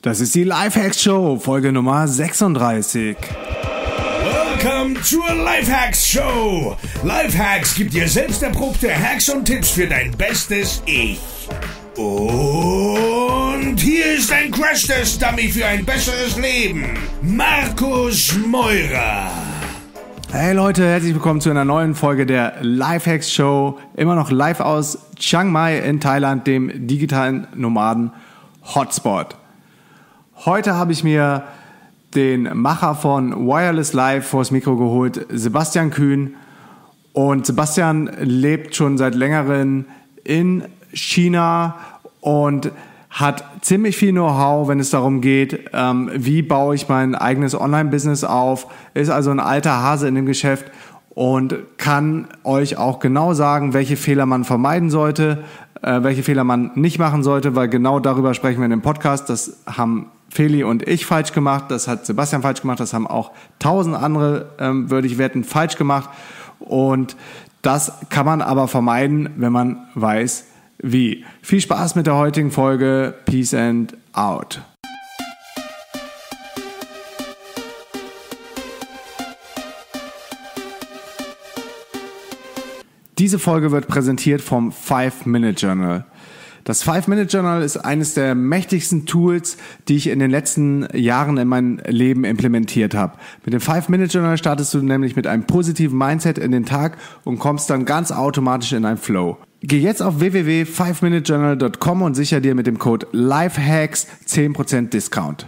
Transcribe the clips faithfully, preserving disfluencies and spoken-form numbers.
Das ist die Lifehacks Show, Folge Nummer sechsunddreißig. Welcome zur Lifehacks Show. Lifehacks gibt dir selbst erprobte Hacks und Tipps für dein bestes Ich. Und hier ist ein Crash-Test-Dummy für ein besseres Leben. Markus Meurer. Hey Leute, herzlich willkommen zu einer neuen Folge der Lifehacks Show. Immer noch live aus Chiang Mai in Thailand, dem digitalen Nomaden-Hotspot. Heute habe ich mir den Macher von Wireless Life vors Mikro geholt, Sebastian Kühn. Und Sebastian lebt schon seit längerem in China und hat ziemlich viel Know-how, wenn es darum geht, ähm, wie baue ich mein eigenes Online-Business auf. Ist also ein alter Hase in dem Geschäft und kann euch auch genau sagen, welche Fehler man vermeiden sollte, äh, welche Fehler man nicht machen sollte, weil genau darüber sprechen wir in dem Podcast. Das haben Feli und ich falsch gemacht, das hat Sebastian falsch gemacht, das haben auch tausend andere, ähm, würde ich wetten, falsch gemacht. Und das kann man aber vermeiden, wenn man weiß, wie. Viel Spaß mit der heutigen Folge. Peace and out. Diese Folge wird präsentiert vom five minute Journal. Das five minute Journal ist eines der mächtigsten Tools, die ich in den letzten Jahren in mein Leben implementiert habe. Mit dem five minute Journal startest du nämlich mit einem positiven Mindset in den Tag und kommst dann ganz automatisch in einen Flow. Geh jetzt auf w w w punkt five minute journal punkt com und sicher dir mit dem Code LIFEHACKS zehn Prozent Discount.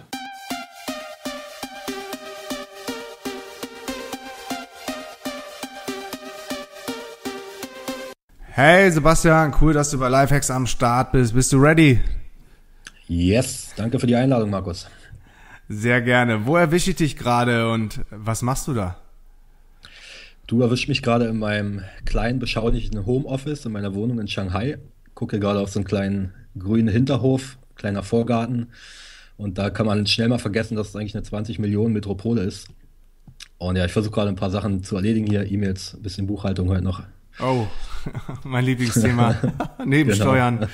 Hey Sebastian, cool, dass du bei Lifehacks am Start bist. Bist du ready? Yes, danke für die Einladung, Markus. Sehr gerne. Wo erwische ich dich gerade und was machst du da? Du erwischst mich gerade in meinem kleinen, beschaulichen Homeoffice in meiner Wohnung in Shanghai. Gucke gerade auf so einen kleinen grünen Hinterhof, kleiner Vorgarten. Und da kann man schnell mal vergessen, dass es eigentlich eine zwanzig Millionen Metropole ist. Und ja, ich versuche gerade ein paar Sachen zu erledigen hier. E-Mails, ein bisschen Buchhaltung heute noch. Oh, mein Lieblingsthema. Nebensteuern.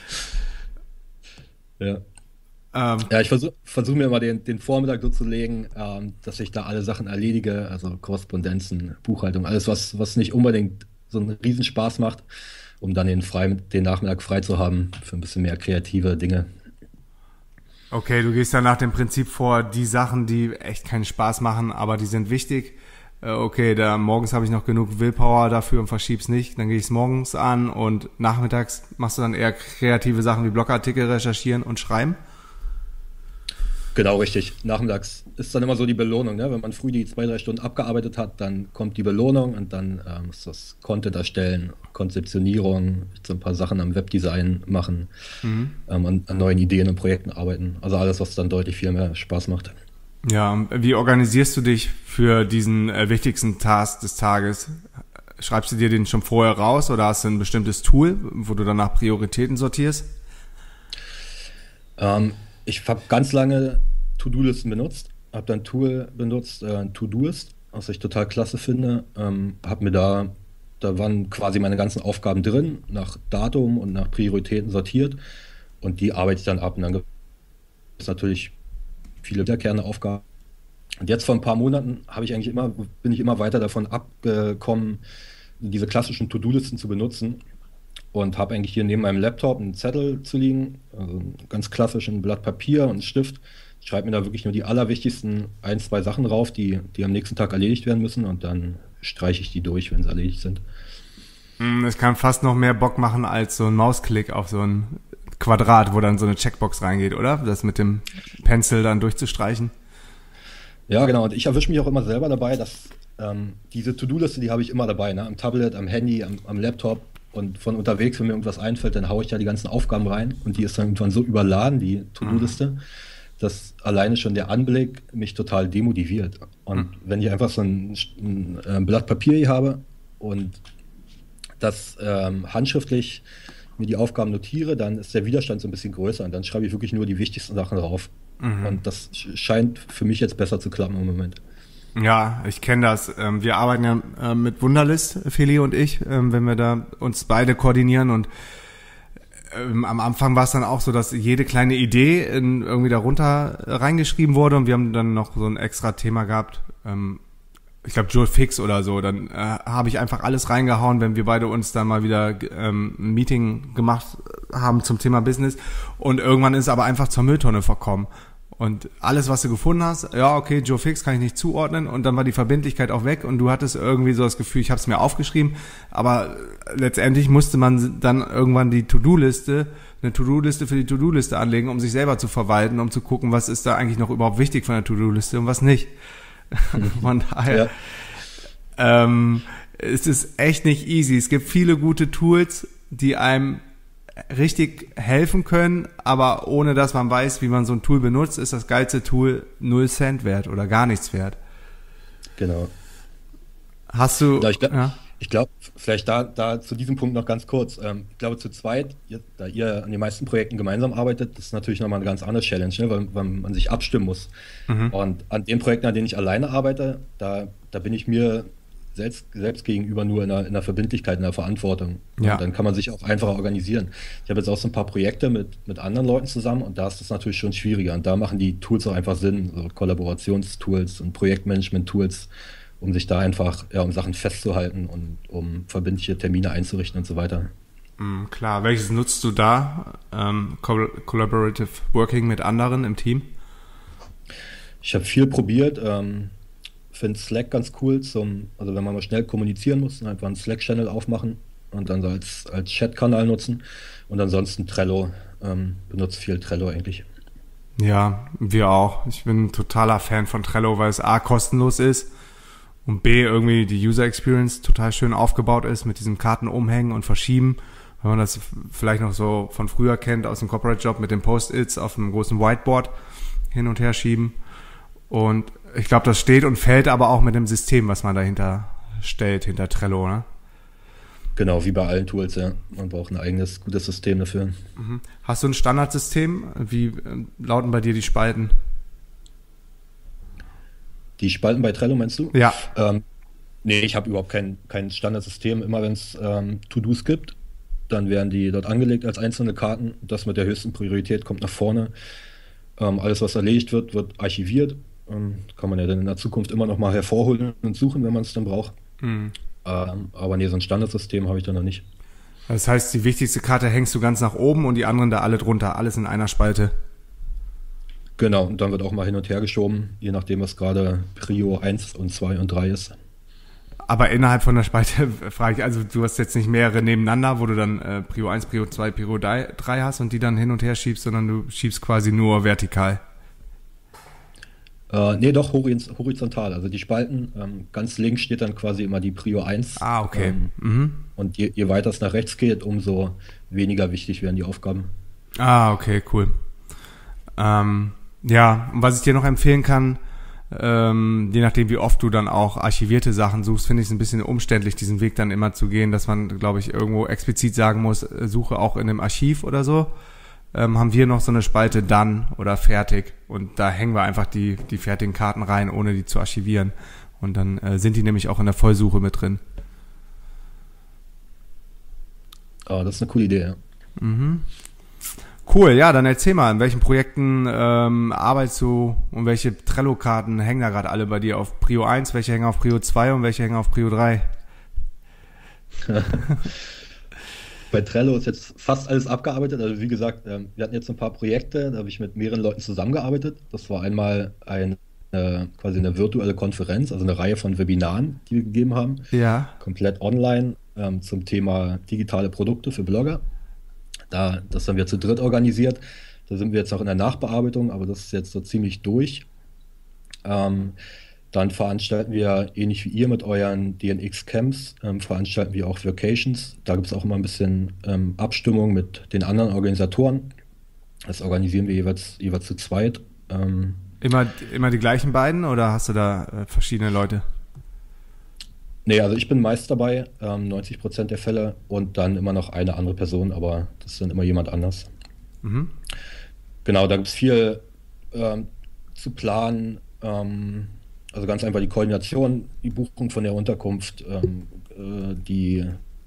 Genau. Ja. Ähm, ja, ich versuche versuch mir mal den, den Vormittag so zu legen, ähm, dass ich da alle Sachen erledige, also Korrespondenzen, Buchhaltung, alles, was, was nicht unbedingt so einen Riesenspaß macht, um dann den, frei, den Nachmittag frei zu haben für ein bisschen mehr kreative Dinge. Okay, du gehst dann nach dem Prinzip vor, die Sachen, die echt keinen Spaß machen, aber die sind wichtig. Okay, da morgens habe ich noch genug Willpower dafür und verschieb's nicht. Dann gehe ich es morgens an und nachmittags machst du dann eher kreative Sachen wie Blogartikel recherchieren und schreiben? Genau, richtig. Nachmittags ist dann immer so die Belohnung, ne? Wenn man früh die zwei, drei Stunden abgearbeitet hat, dann kommt die Belohnung und dann ähm, ist das Content erstellen, Konzeptionierung, so ein paar Sachen am Webdesign machen, mhm. ähm, an, an neuen Ideen und Projekten arbeiten. Also alles, was dann deutlich viel mehr Spaß macht. Ja, wie organisierst du dich für diesen äh, wichtigsten Task des Tages? Schreibst du dir den schon vorher raus oder hast du ein bestimmtes Tool, wo du dann nach Prioritäten sortierst? Ähm, ich habe ganz lange To-Do-Listen benutzt, habe dann ein Tool benutzt, äh, To-Doist, was ich total klasse finde. Ähm, habe mir da, da waren quasi meine ganzen Aufgaben drin, nach Datum und nach Prioritäten sortiert und die arbeite ich dann ab. Und dann gibt es natürlich viele wiederkehrende Aufgaben. Und jetzt vor ein paar Monaten habe ich eigentlich immer, bin ich immer weiter davon abgekommen, diese klassischen To-Do-Listen zu benutzen und habe eigentlich hier neben meinem Laptop einen Zettel zu liegen, also ganz klassisch ein Blatt Papier und einen Stift. Ich schreibe mir da wirklich nur die allerwichtigsten ein, zwei Sachen drauf, die, die am nächsten Tag erledigt werden müssen und dann streiche ich die durch, wenn sie erledigt sind. Das kann fast noch mehr Bock machen als so ein Mausklick auf so ein Quadrat, wo dann so eine Checkbox reingeht, oder? Das mit dem Pencil dann durchzustreichen. Ja, genau. Und ich erwische mich auch immer selber dabei, dass ähm, diese To-Do-Liste, die habe ich immer dabei, ne? Am Tablet, am Handy, am, am Laptop. Und von unterwegs, wenn mir irgendwas einfällt, dann haue ich da die ganzen Aufgaben rein. Und die ist dann irgendwann so überladen, die To-Do-Liste, mhm. dass alleine schon der Anblick mich total demotiviert. Und mhm. wenn ich einfach so ein, ein, ein Blatt Papier hier habe und das ähm, handschriftlich mir die Aufgaben notiere, dann ist der Widerstand so ein bisschen größer und dann schreibe ich wirklich nur die wichtigsten Sachen drauf. Mhm. Und das scheint für mich jetzt besser zu klappen im Moment. Ja, ich kenne das. Wir arbeiten ja mit Wunderlist, Feli und ich, wenn wir da uns beide koordinieren und ähm, am Anfang war es dann auch so, dass jede kleine Idee in, irgendwie darunter reingeschrieben wurde und wir haben dann noch so ein extra Thema gehabt, ähm, ich glaube Joel Fix oder so, dann äh, habe ich einfach alles reingehauen, wenn wir beide uns dann mal wieder ähm, ein Meeting gemacht haben zum Thema Business und irgendwann ist es aber einfach zur Mülltonne verkommen. Und alles, was du gefunden hast, ja, okay, Joe Fix kann ich nicht zuordnen und dann war die Verbindlichkeit auch weg und du hattest irgendwie so das Gefühl, ich habe es mir aufgeschrieben, aber letztendlich musste man dann irgendwann die To-Do-Liste, eine To-Do-Liste für die To-Do-Liste anlegen, um sich selber zu verwalten, um zu gucken, was ist da eigentlich noch überhaupt wichtig von der To-Do-Liste und was nicht. Von daher ja. ähm, es ist echt nicht easy. Es gibt viele gute Tools, die einem richtig helfen können, aber ohne dass man weiß, wie man so ein Tool benutzt, ist das geilste Tool null Cent wert oder gar nichts wert. Genau. Hast du... Ja, ich glaube, ja? glaub, vielleicht da, da zu diesem Punkt noch ganz kurz. Ähm, ich glaube, zu zweit, ihr, da ihr an den meisten Projekten gemeinsam arbeitet, das ist natürlich nochmal eine ganz andere Challenge, ne, weil, weil man sich abstimmen muss. Mhm. Und an den Projekten, an denen ich alleine arbeite, da, da bin ich mir selbst, selbst gegenüber nur in der, in der Verbindlichkeit, in der Verantwortung. Ja. Und dann kann man sich auch einfacher organisieren. Ich habe jetzt auch so ein paar Projekte mit, mit anderen Leuten zusammen und da ist das natürlich schon schwieriger. Und da machen die Tools auch einfach Sinn, so Kollaborationstools und Projektmanagement-Tools, um sich da einfach, ja, um Sachen festzuhalten und um verbindliche Termine einzurichten und so weiter. Mm, klar, welches nutzt du da? Ähm, Collaborative Working mit anderen im Team? Ich habe viel probiert. Ähm, finde Slack ganz cool, zum, also wenn man mal schnell kommunizieren muss, dann einfach einen Slack-Channel aufmachen und dann so als, als Chat-Kanal nutzen. Und ansonsten Trello, ähm, benutzt viel Trello eigentlich. Ja, wir auch. Ich bin ein totaler Fan von Trello, weil es A, kostenlos ist und B, irgendwie die User Experience total schön aufgebaut ist mit diesem Karten umhängen und verschieben. Wenn man das vielleicht noch so von früher kennt aus dem Corporate Job mit den Post-its auf einem großen Whiteboard hin und her schieben. Und ich glaube, das steht und fällt aber auch mit dem System, was man dahinter stellt, hinter Trello, ne? Genau, wie bei allen Tools, ja. Man braucht ein eigenes, gutes System dafür. Mhm. Hast du ein Standardsystem? Wie lauten bei dir die Spalten? Die Spalten bei Trello meinst du? Ja. Ähm, nee, ich habe überhaupt kein, kein Standardsystem. Immer wenn es ähm, To-Dos gibt, dann werden die dort angelegt als einzelne Karten. Das mit der höchsten Priorität kommt nach vorne. Ähm, alles, was erledigt wird, wird archiviert. Ähm, kann man ja dann in der Zukunft immer noch mal hervorholen und suchen, wenn man es dann braucht. Mhm. Ähm, aber nee, so ein Standardsystem habe ich da noch nicht. Das heißt, die wichtigste Karte hängst du ganz nach oben und die anderen da alle drunter, alles in einer Spalte. Genau, und dann wird auch mal hin und her geschoben, je nachdem, was gerade Prio eins und zwei und drei ist. Aber innerhalb von der Spalte frage ich, also du hast jetzt nicht mehrere nebeneinander, wo du dann äh, Prio eins, Prio zwei, Prio drei hast und die dann hin und her schiebst, sondern du schiebst quasi nur vertikal. Äh, nee, doch horizontal. Also die Spalten, ähm, ganz links steht dann quasi immer die Prio eins. Ah, okay. Ähm, mhm. Und je, je weiter es nach rechts geht, umso weniger wichtig werden die Aufgaben. Ah, okay, cool. Ähm, ja, und was ich dir noch empfehlen kann, ähm, je nachdem wie oft du dann auch archivierte Sachen suchst, finde ich es ein bisschen umständlich, diesen Weg dann immer zu gehen, dass man, glaube ich, irgendwo explizit sagen muss, suche auch in einem Archiv oder so. Ähm, haben wir noch so eine Spalte dann oder fertig und da hängen wir einfach die, die fertigen Karten rein, ohne die zu archivieren und dann äh, sind die nämlich auch in der Vollsuche mit drin. Ah, das ist eine coole Idee, ja. Mhm. Cool, ja, dann erzähl mal, in welchen Projekten ähm, arbeitest du und welche Trello-Karten hängen da gerade alle bei dir auf Prio eins, welche hängen auf Prio zwei und welche hängen auf Prio drei? Bei Trello ist jetzt fast alles abgearbeitet. Also wie gesagt, wir hatten jetzt ein paar Projekte, da habe ich mit mehreren Leuten zusammengearbeitet. Das war einmal eine, quasi eine virtuelle Konferenz, also eine Reihe von Webinaren, die wir gegeben haben. Ja. Komplett online ähm, zum Thema digitale Produkte für Blogger. Da, das haben wir zu dritt organisiert. Da sind wir jetzt auch in der Nachbearbeitung, aber das ist jetzt so ziemlich durch. Ähm, Dann veranstalten wir, ähnlich wie ihr mit euren D N X-Camps, ähm, veranstalten wir auch Vacations. Da gibt es auch immer ein bisschen ähm, Abstimmung mit den anderen Organisatoren. Das organisieren wir jeweils, jeweils zu zweit. Ähm, immer, immer die gleichen beiden oder hast du da äh, verschiedene Leute? Nee, also ich bin meist dabei, ähm, neunzig Prozent der Fälle und dann immer noch eine andere Person, aber das ist dann immer jemand anders. Mhm. Genau, da gibt es viel ähm, zu planen. Ähm, Also ganz einfach die Koordination, die Buchung von der Unterkunft, ähm, äh, die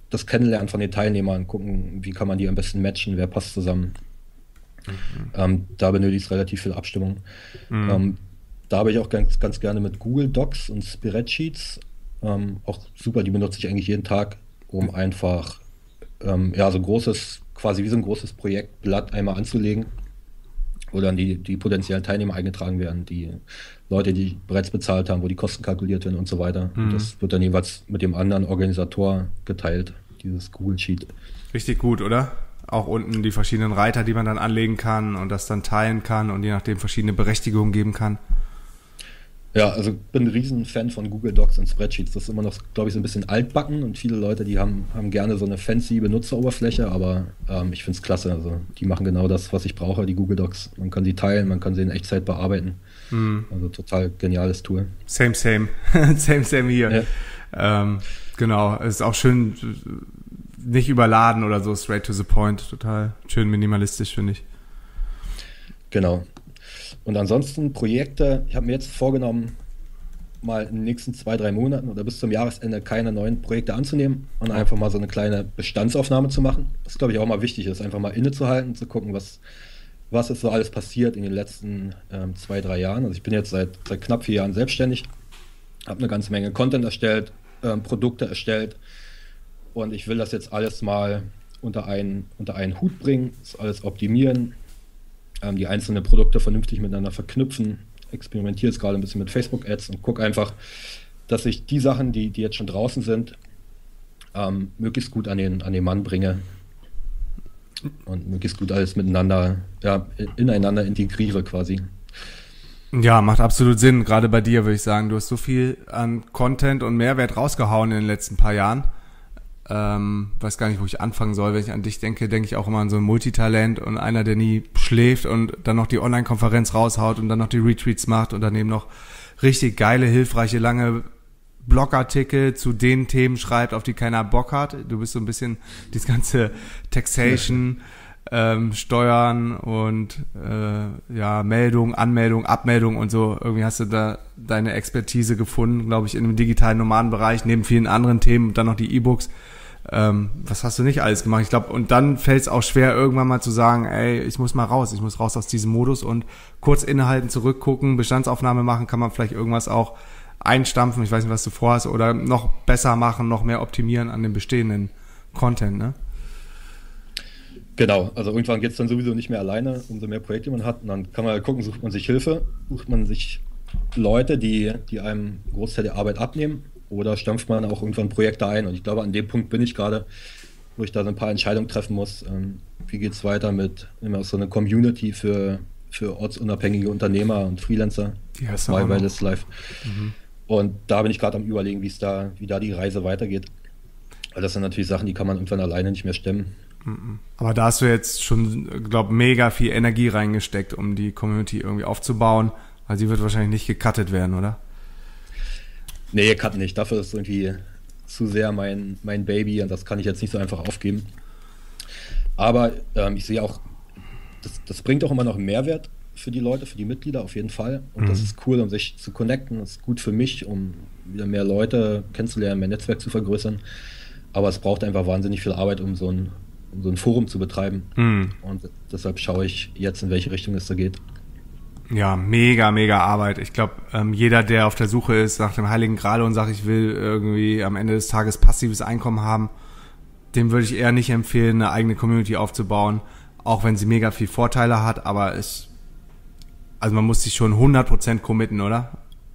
das Kennenlernen von den Teilnehmern, gucken, wie kann man die am besten matchen, wer passt zusammen. Mhm. Ähm, da benötigt es relativ viel Abstimmung. Mhm. Ähm, da habe ich auch ganz, ganz gerne mit Google Docs und Spreadsheets, ähm, auch super, die benutze ich eigentlich jeden Tag, um einfach ähm, ja, so ein großes, quasi wie so ein großes Projektblatt einmal anzulegen, wo dann die, die potenziellen Teilnehmer eingetragen werden, die Leute, die bereits bezahlt haben, wo die Kosten kalkuliert werden und so weiter. Mhm. Und das wird dann jeweils mit dem anderen Organisator geteilt, dieses Google Sheet. Richtig gut, oder? Auch unten die verschiedenen Reiter, die man dann anlegen kann und das dann teilen kann und je nachdem verschiedene Berechtigungen geben kann. Ja, also ich bin ein riesen Fan von Google Docs und Spreadsheets. Das ist immer noch, glaube ich, so ein bisschen altbacken und viele Leute, die haben, haben gerne so eine fancy Benutzeroberfläche, aber ähm, ich finde es klasse. Also die machen genau das, was ich brauche, die Google Docs. Man kann sie teilen, man kann sie in Echtzeit bearbeiten. Mhm. Also total geniales Tool. Same, same. same, same hier. Ja. Ähm, genau, es ist auch schön nicht überladen oder so, straight to the point. Total schön minimalistisch, finde ich. Genau. Und ansonsten Projekte, ich habe mir jetzt vorgenommen, mal in den nächsten zwei, drei Monaten oder bis zum Jahresende keine neuen Projekte anzunehmen und einfach mal so eine kleine Bestandsaufnahme zu machen. Das glaube ich auch mal wichtig ist, einfach mal innezuhalten, zu gucken, was, was ist so alles passiert in den letzten ähm, zwei, drei Jahren. Also ich bin jetzt seit, seit knapp vier Jahren selbstständig, habe eine ganze Menge Content erstellt, ähm, Produkte erstellt und ich will das jetzt alles mal unter einen, unter einen Hut bringen, das alles optimieren, die einzelnen Produkte vernünftig miteinander verknüpfen. Experimentiere jetzt gerade ein bisschen mit Facebook-Ads und gucke einfach, dass ich die Sachen, die, die jetzt schon draußen sind, ähm, möglichst gut an den, an den Mann bringe und möglichst gut alles miteinander, ja, ineinander integriere quasi. Ja, macht absolut Sinn. Gerade bei dir würde ich sagen, du hast so viel an Content und Mehrwert rausgehauen in den letzten paar Jahren. Ähm, weiß gar nicht, wo ich anfangen soll. Wenn ich an dich denke, denke ich auch immer an so ein Multitalent und einer, der nie schläft und dann noch die Online-Konferenz raushaut und dann noch die Retweets macht und daneben noch richtig geile, hilfreiche, lange Blogartikel zu den Themen schreibt, auf die keiner Bock hat. Du bist so ein bisschen dieses ganze Taxation, ähm, Steuern und äh, ja, Meldung, Anmeldung, Abmeldung und so. Irgendwie hast du da deine Expertise gefunden, glaube ich, in dem digitalen Nomadenbereich, neben vielen anderen Themen und dann noch die E-Books. Ähm, was hast du nicht alles gemacht? Ich glaube, und dann fällt es auch schwer, irgendwann mal zu sagen, ey, ich muss mal raus, ich muss raus aus diesem Modus und kurz innehalten, zurückgucken, Bestandsaufnahme machen, kann man vielleicht irgendwas auch einstampfen, ich weiß nicht, was du vorhast, oder noch besser machen, noch mehr optimieren an dem bestehenden Content, ne? Genau, also irgendwann geht es dann sowieso nicht mehr alleine, umso mehr Projekte man hat und dann kann man halt gucken, sucht man sich Hilfe, sucht man sich Leute, die, die einem einen Großteil der Arbeit abnehmen oder stampft man auch irgendwann Projekte ein und ich glaube, an dem Punkt bin ich gerade, wo ich da so ein paar Entscheidungen treffen muss. Ähm, wie geht es weiter mit immer so einer Community für, für ortsunabhängige Unternehmer und Freelancer, die hast My Wildest Life. Mhm. Und da bin ich gerade am Überlegen, wie es da, wie da die Reise weitergeht. Weil das sind natürlich Sachen, die kann man irgendwann alleine nicht mehr stemmen. Aber da hast du jetzt schon, glaube mega viel Energie reingesteckt, um die Community irgendwie aufzubauen. Also sie wird wahrscheinlich nicht gecuttet werden, oder? Nee, cut nicht. Dafür ist irgendwie zu sehr mein, mein Baby und das kann ich jetzt nicht so einfach aufgeben. Aber ähm, ich sehe auch, das, das bringt auch immer noch einen Mehrwert für die Leute, für die Mitglieder auf jeden Fall. Und mhm. das ist cool, um sich zu connecten. Das ist gut für mich, um wieder mehr Leute kennenzulernen, mein Netzwerk zu vergrößern. Aber es braucht einfach wahnsinnig viel Arbeit, um so ein, um so ein Forum zu betreiben. Mhm. Und deshalb schaue ich jetzt, in welche Richtung es da geht. Ja, mega, mega Arbeit. Ich glaube, ähm, jeder, der auf der Suche ist nach dem Heiligen Gral und sagt, ich will irgendwie am Ende des Tages passives Einkommen haben, dem würde ich eher nicht empfehlen, eine eigene Community aufzubauen, auch wenn sie mega viel Vorteile hat, aber ich, also man muss sich schon hundert Prozent committen, oder?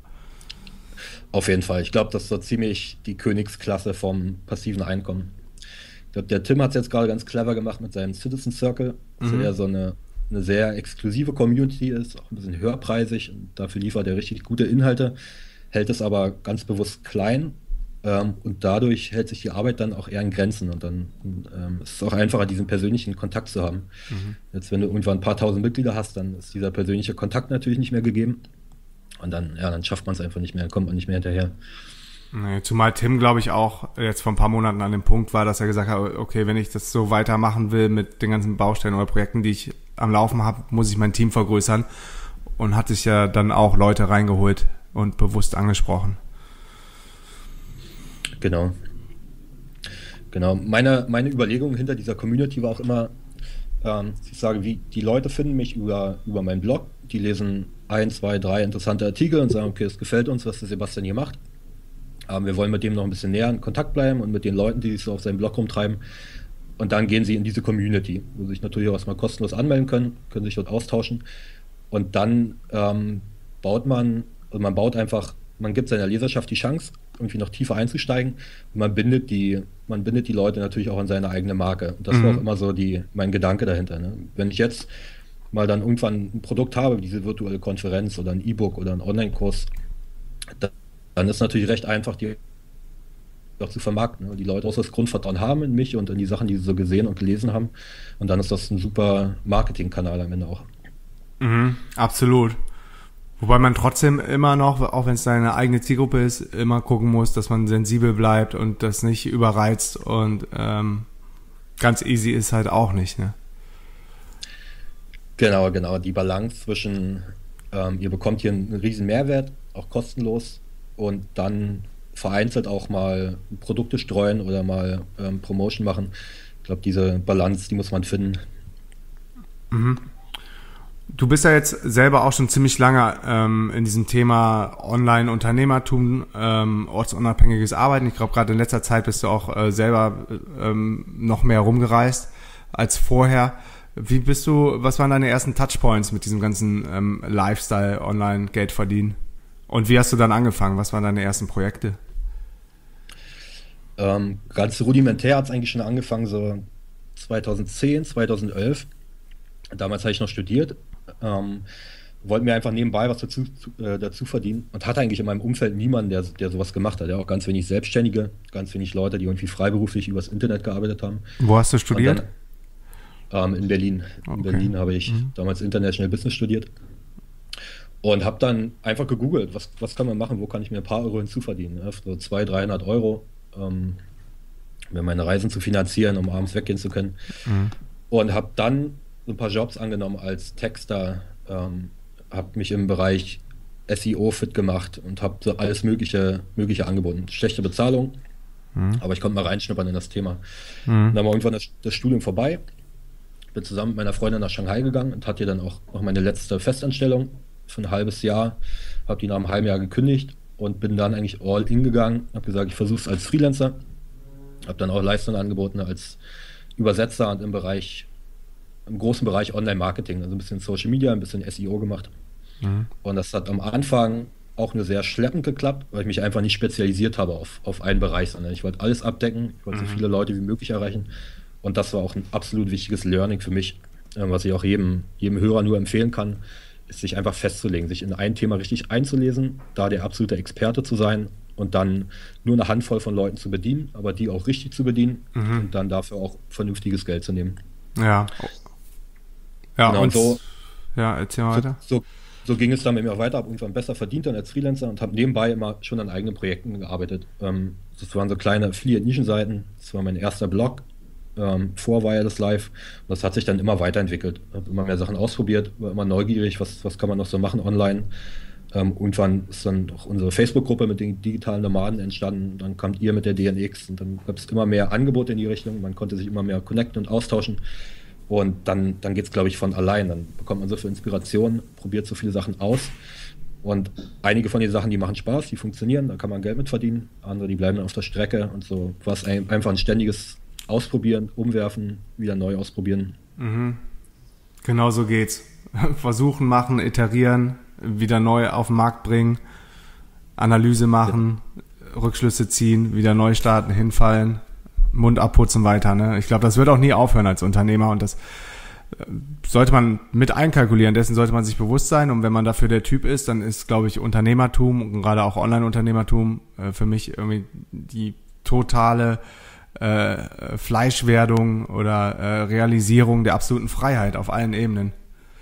Auf jeden Fall. Ich glaube, das ist so ziemlich die Königsklasse vom passiven Einkommen. Ich glaube, der Tim hat es jetzt gerade ganz clever gemacht mit seinem Citizen Circle, dass mhm. er so eine eine sehr exklusive Community ist, auch ein bisschen höherpreisig und dafür liefert er richtig gute Inhalte, hält es aber ganz bewusst klein ähm, und dadurch hält sich die Arbeit dann auch eher in Grenzen und dann ähm, ist es auch einfacher, diesen persönlichen Kontakt zu haben. Mhm. Jetzt, wenn du irgendwann ein paar tausend Mitglieder hast, dann ist dieser persönliche Kontakt natürlich nicht mehr gegeben und dann, ja, dann schafft man es einfach nicht mehr, dann kommt man nicht mehr hinterher. Nee, zumal Tim, glaube ich, auch jetzt vor ein paar Monaten an dem Punkt war, dass er gesagt hat, okay, wenn ich das so weitermachen will mit den ganzen Baustellen oder Projekten, die ich am Laufen habe, muss ich mein Team vergrößern und hat sich ja dann auch Leute reingeholt und bewusst angesprochen. Genau. Genau. Meine, meine Überlegung hinter dieser Community war auch immer, ähm, ich sage, wie die Leute finden mich über, über meinen Blog, die lesen ein, zwei, drei interessante Artikel und sagen, okay, es gefällt uns, was der Sebastian hier macht. Ähm, wir wollen mit dem noch ein bisschen näher in Kontakt bleiben und mit den Leuten, die sich so auf seinem Blog rumtreiben. Und dann gehen sie in diese Community, wo sie sich natürlich auch erstmal kostenlos anmelden können, können sich dort austauschen. Und dann ähm, baut man, also man baut einfach, man gibt seiner Leserschaft die Chance, irgendwie noch tiefer einzusteigen. Und man bindet die, man bindet die Leute natürlich auch an seine eigene Marke. Und das mhm. war auch immer so die, mein Gedanke dahinter. Ne? Wenn ich jetzt mal dann irgendwann ein Produkt habe, wie diese virtuelle Konferenz oder ein E-Book oder ein Online-Kurs, dann, dann ist natürlich recht einfach, die auch zu vermarkten. Ne? Die Leute auch das Grundvertrauen haben in mich und in die Sachen, die sie so gesehen und gelesen haben. Und dann ist das ein super Marketingkanal am Ende auch. Mhm, absolut. Wobei man trotzdem immer noch, auch wenn es seine eigene Zielgruppe ist, immer gucken muss, dass man sensibel bleibt und das nicht überreizt und ähm, ganz easy ist halt auch nicht, ne? Genau, genau. Die Balance zwischen, ähm, ihr bekommt hier einen riesen Mehrwert, auch kostenlos, und dann vereinzelt auch mal Produkte streuen oder mal ähm, Promotion machen. Ich glaube, diese Balance, die muss man finden. Mhm. Du bist ja jetzt selber auch schon ziemlich lange ähm, in diesem Thema Online-Unternehmertum, ähm, ortsunabhängiges Arbeiten. Ich glaube, gerade in letzter Zeit bist du auch äh, selber ähm, noch mehr rumgereist als vorher. Wie bist du, was waren deine ersten Touchpoints mit diesem ganzen ähm, Lifestyle, online Geld verdienen? Und wie hast du dann angefangen? Was waren deine ersten Projekte? Ähm, ganz rudimentär hat es eigentlich schon angefangen, so zweitausendzehn, zweitausendelf. Damals habe ich noch studiert. Ähm, wollte mir einfach nebenbei was dazu, äh, dazu verdienen und hatte eigentlich in meinem Umfeld niemanden, der, der sowas gemacht hat. Ja, auch ganz wenig Selbstständige, ganz wenig Leute, die irgendwie freiberuflich übers Internet gearbeitet haben. Wo hast du studiert? Dann, ähm, in Berlin. Okay. In Berlin habe ich mhm. damals International Business studiert und habe dann einfach gegoogelt, was, was kann man machen, wo kann ich mir ein paar Euro hinzuverdienen. Ja, so zweihundert, dreihundert Euro, ähm, mir meine Reisen zu finanzieren, um abends weggehen zu können. Mhm. Und habe dann so ein paar Jobs angenommen als Texter, ähm, habe mich im Bereich S E O fit gemacht und habe so alles mögliche, mögliche angeboten. Schlechte Bezahlung, mhm. aber ich konnte mal reinschnuppern in das Thema. Mhm. Dann war irgendwann das, das Studium vorbei, bin zusammen mit meiner Freundin nach Shanghai gegangen und hatte dann auch noch meine letzte Festanstellung für ein halbes Jahr, habe die nach einem halben Jahr gekündigt und bin dann eigentlich all in gegangen, habe gesagt, ich versuche es als Freelancer, habe dann auch Leistungen angeboten als Übersetzer und im Bereich im großen Bereich Online-Marketing, also ein bisschen Social Media, ein bisschen S E O gemacht. Mhm. Und das hat am Anfang auch nur sehr schleppend geklappt, weil ich mich einfach nicht spezialisiert habe auf, auf einen Bereich, sondern ich wollte alles abdecken, ich wollte mhm. so viele Leute wie möglich erreichen. Und das war auch ein absolut wichtiges Learning für mich, was ich auch jedem, jedem Hörer nur empfehlen kann, ist sich einfach festzulegen, sich in ein Thema richtig einzulesen, da der absolute Experte zu sein und dann nur eine Handvoll von Leuten zu bedienen, aber die auch richtig zu bedienen mhm. und dann dafür auch vernünftiges Geld zu nehmen. Ja. Ja, genau, und so, ja, erzähl mal weiter. So, so, so ging es dann mit mir auch weiter, habe irgendwann besser verdient dann als Freelancer und habe nebenbei immer schon an eigenen Projekten gearbeitet. Ähm, das waren so kleine Affiliate-Nischenseiten, das war mein erster Blog, ähm, vor Wireless Live. Und das hat sich dann immer weiterentwickelt. Ich habe immer mehr Sachen ausprobiert, war immer neugierig, was, was kann man noch so machen online. Ähm, irgendwann ist dann auch unsere Facebook-Gruppe mit den digitalen Nomaden entstanden. Dann kamt ihr mit der D N X und dann gab es immer mehr Angebote in die Richtung. Man konnte sich immer mehr connecten und austauschen. Und dann, dann geht es, glaube ich, von allein. Dann bekommt man so viel Inspiration, probiert so viele Sachen aus. Und einige von den Sachen, die machen Spaß, die funktionieren, da kann man Geld mit verdienen. Andere, die bleiben dann auf der Strecke. Und so war es ein, einfach ein ständiges Ausprobieren, umwerfen, wieder neu ausprobieren. Mhm. Genau so geht's. Versuchen, machen, iterieren, wieder neu auf den Markt bringen, Analyse machen, ja. Rückschlüsse ziehen, wieder neu starten, hinfallen. Mund abputzen weiter. Ne? Ich glaube, das wird auch nie aufhören als Unternehmer und das sollte man mit einkalkulieren. Dessen sollte man sich bewusst sein und wenn man dafür der Typ ist, dann ist, glaube ich, Unternehmertum und gerade auch Online-Unternehmertum äh, für mich irgendwie die totale äh, Fleischwerdung oder äh, Realisierung der absoluten Freiheit auf allen Ebenen.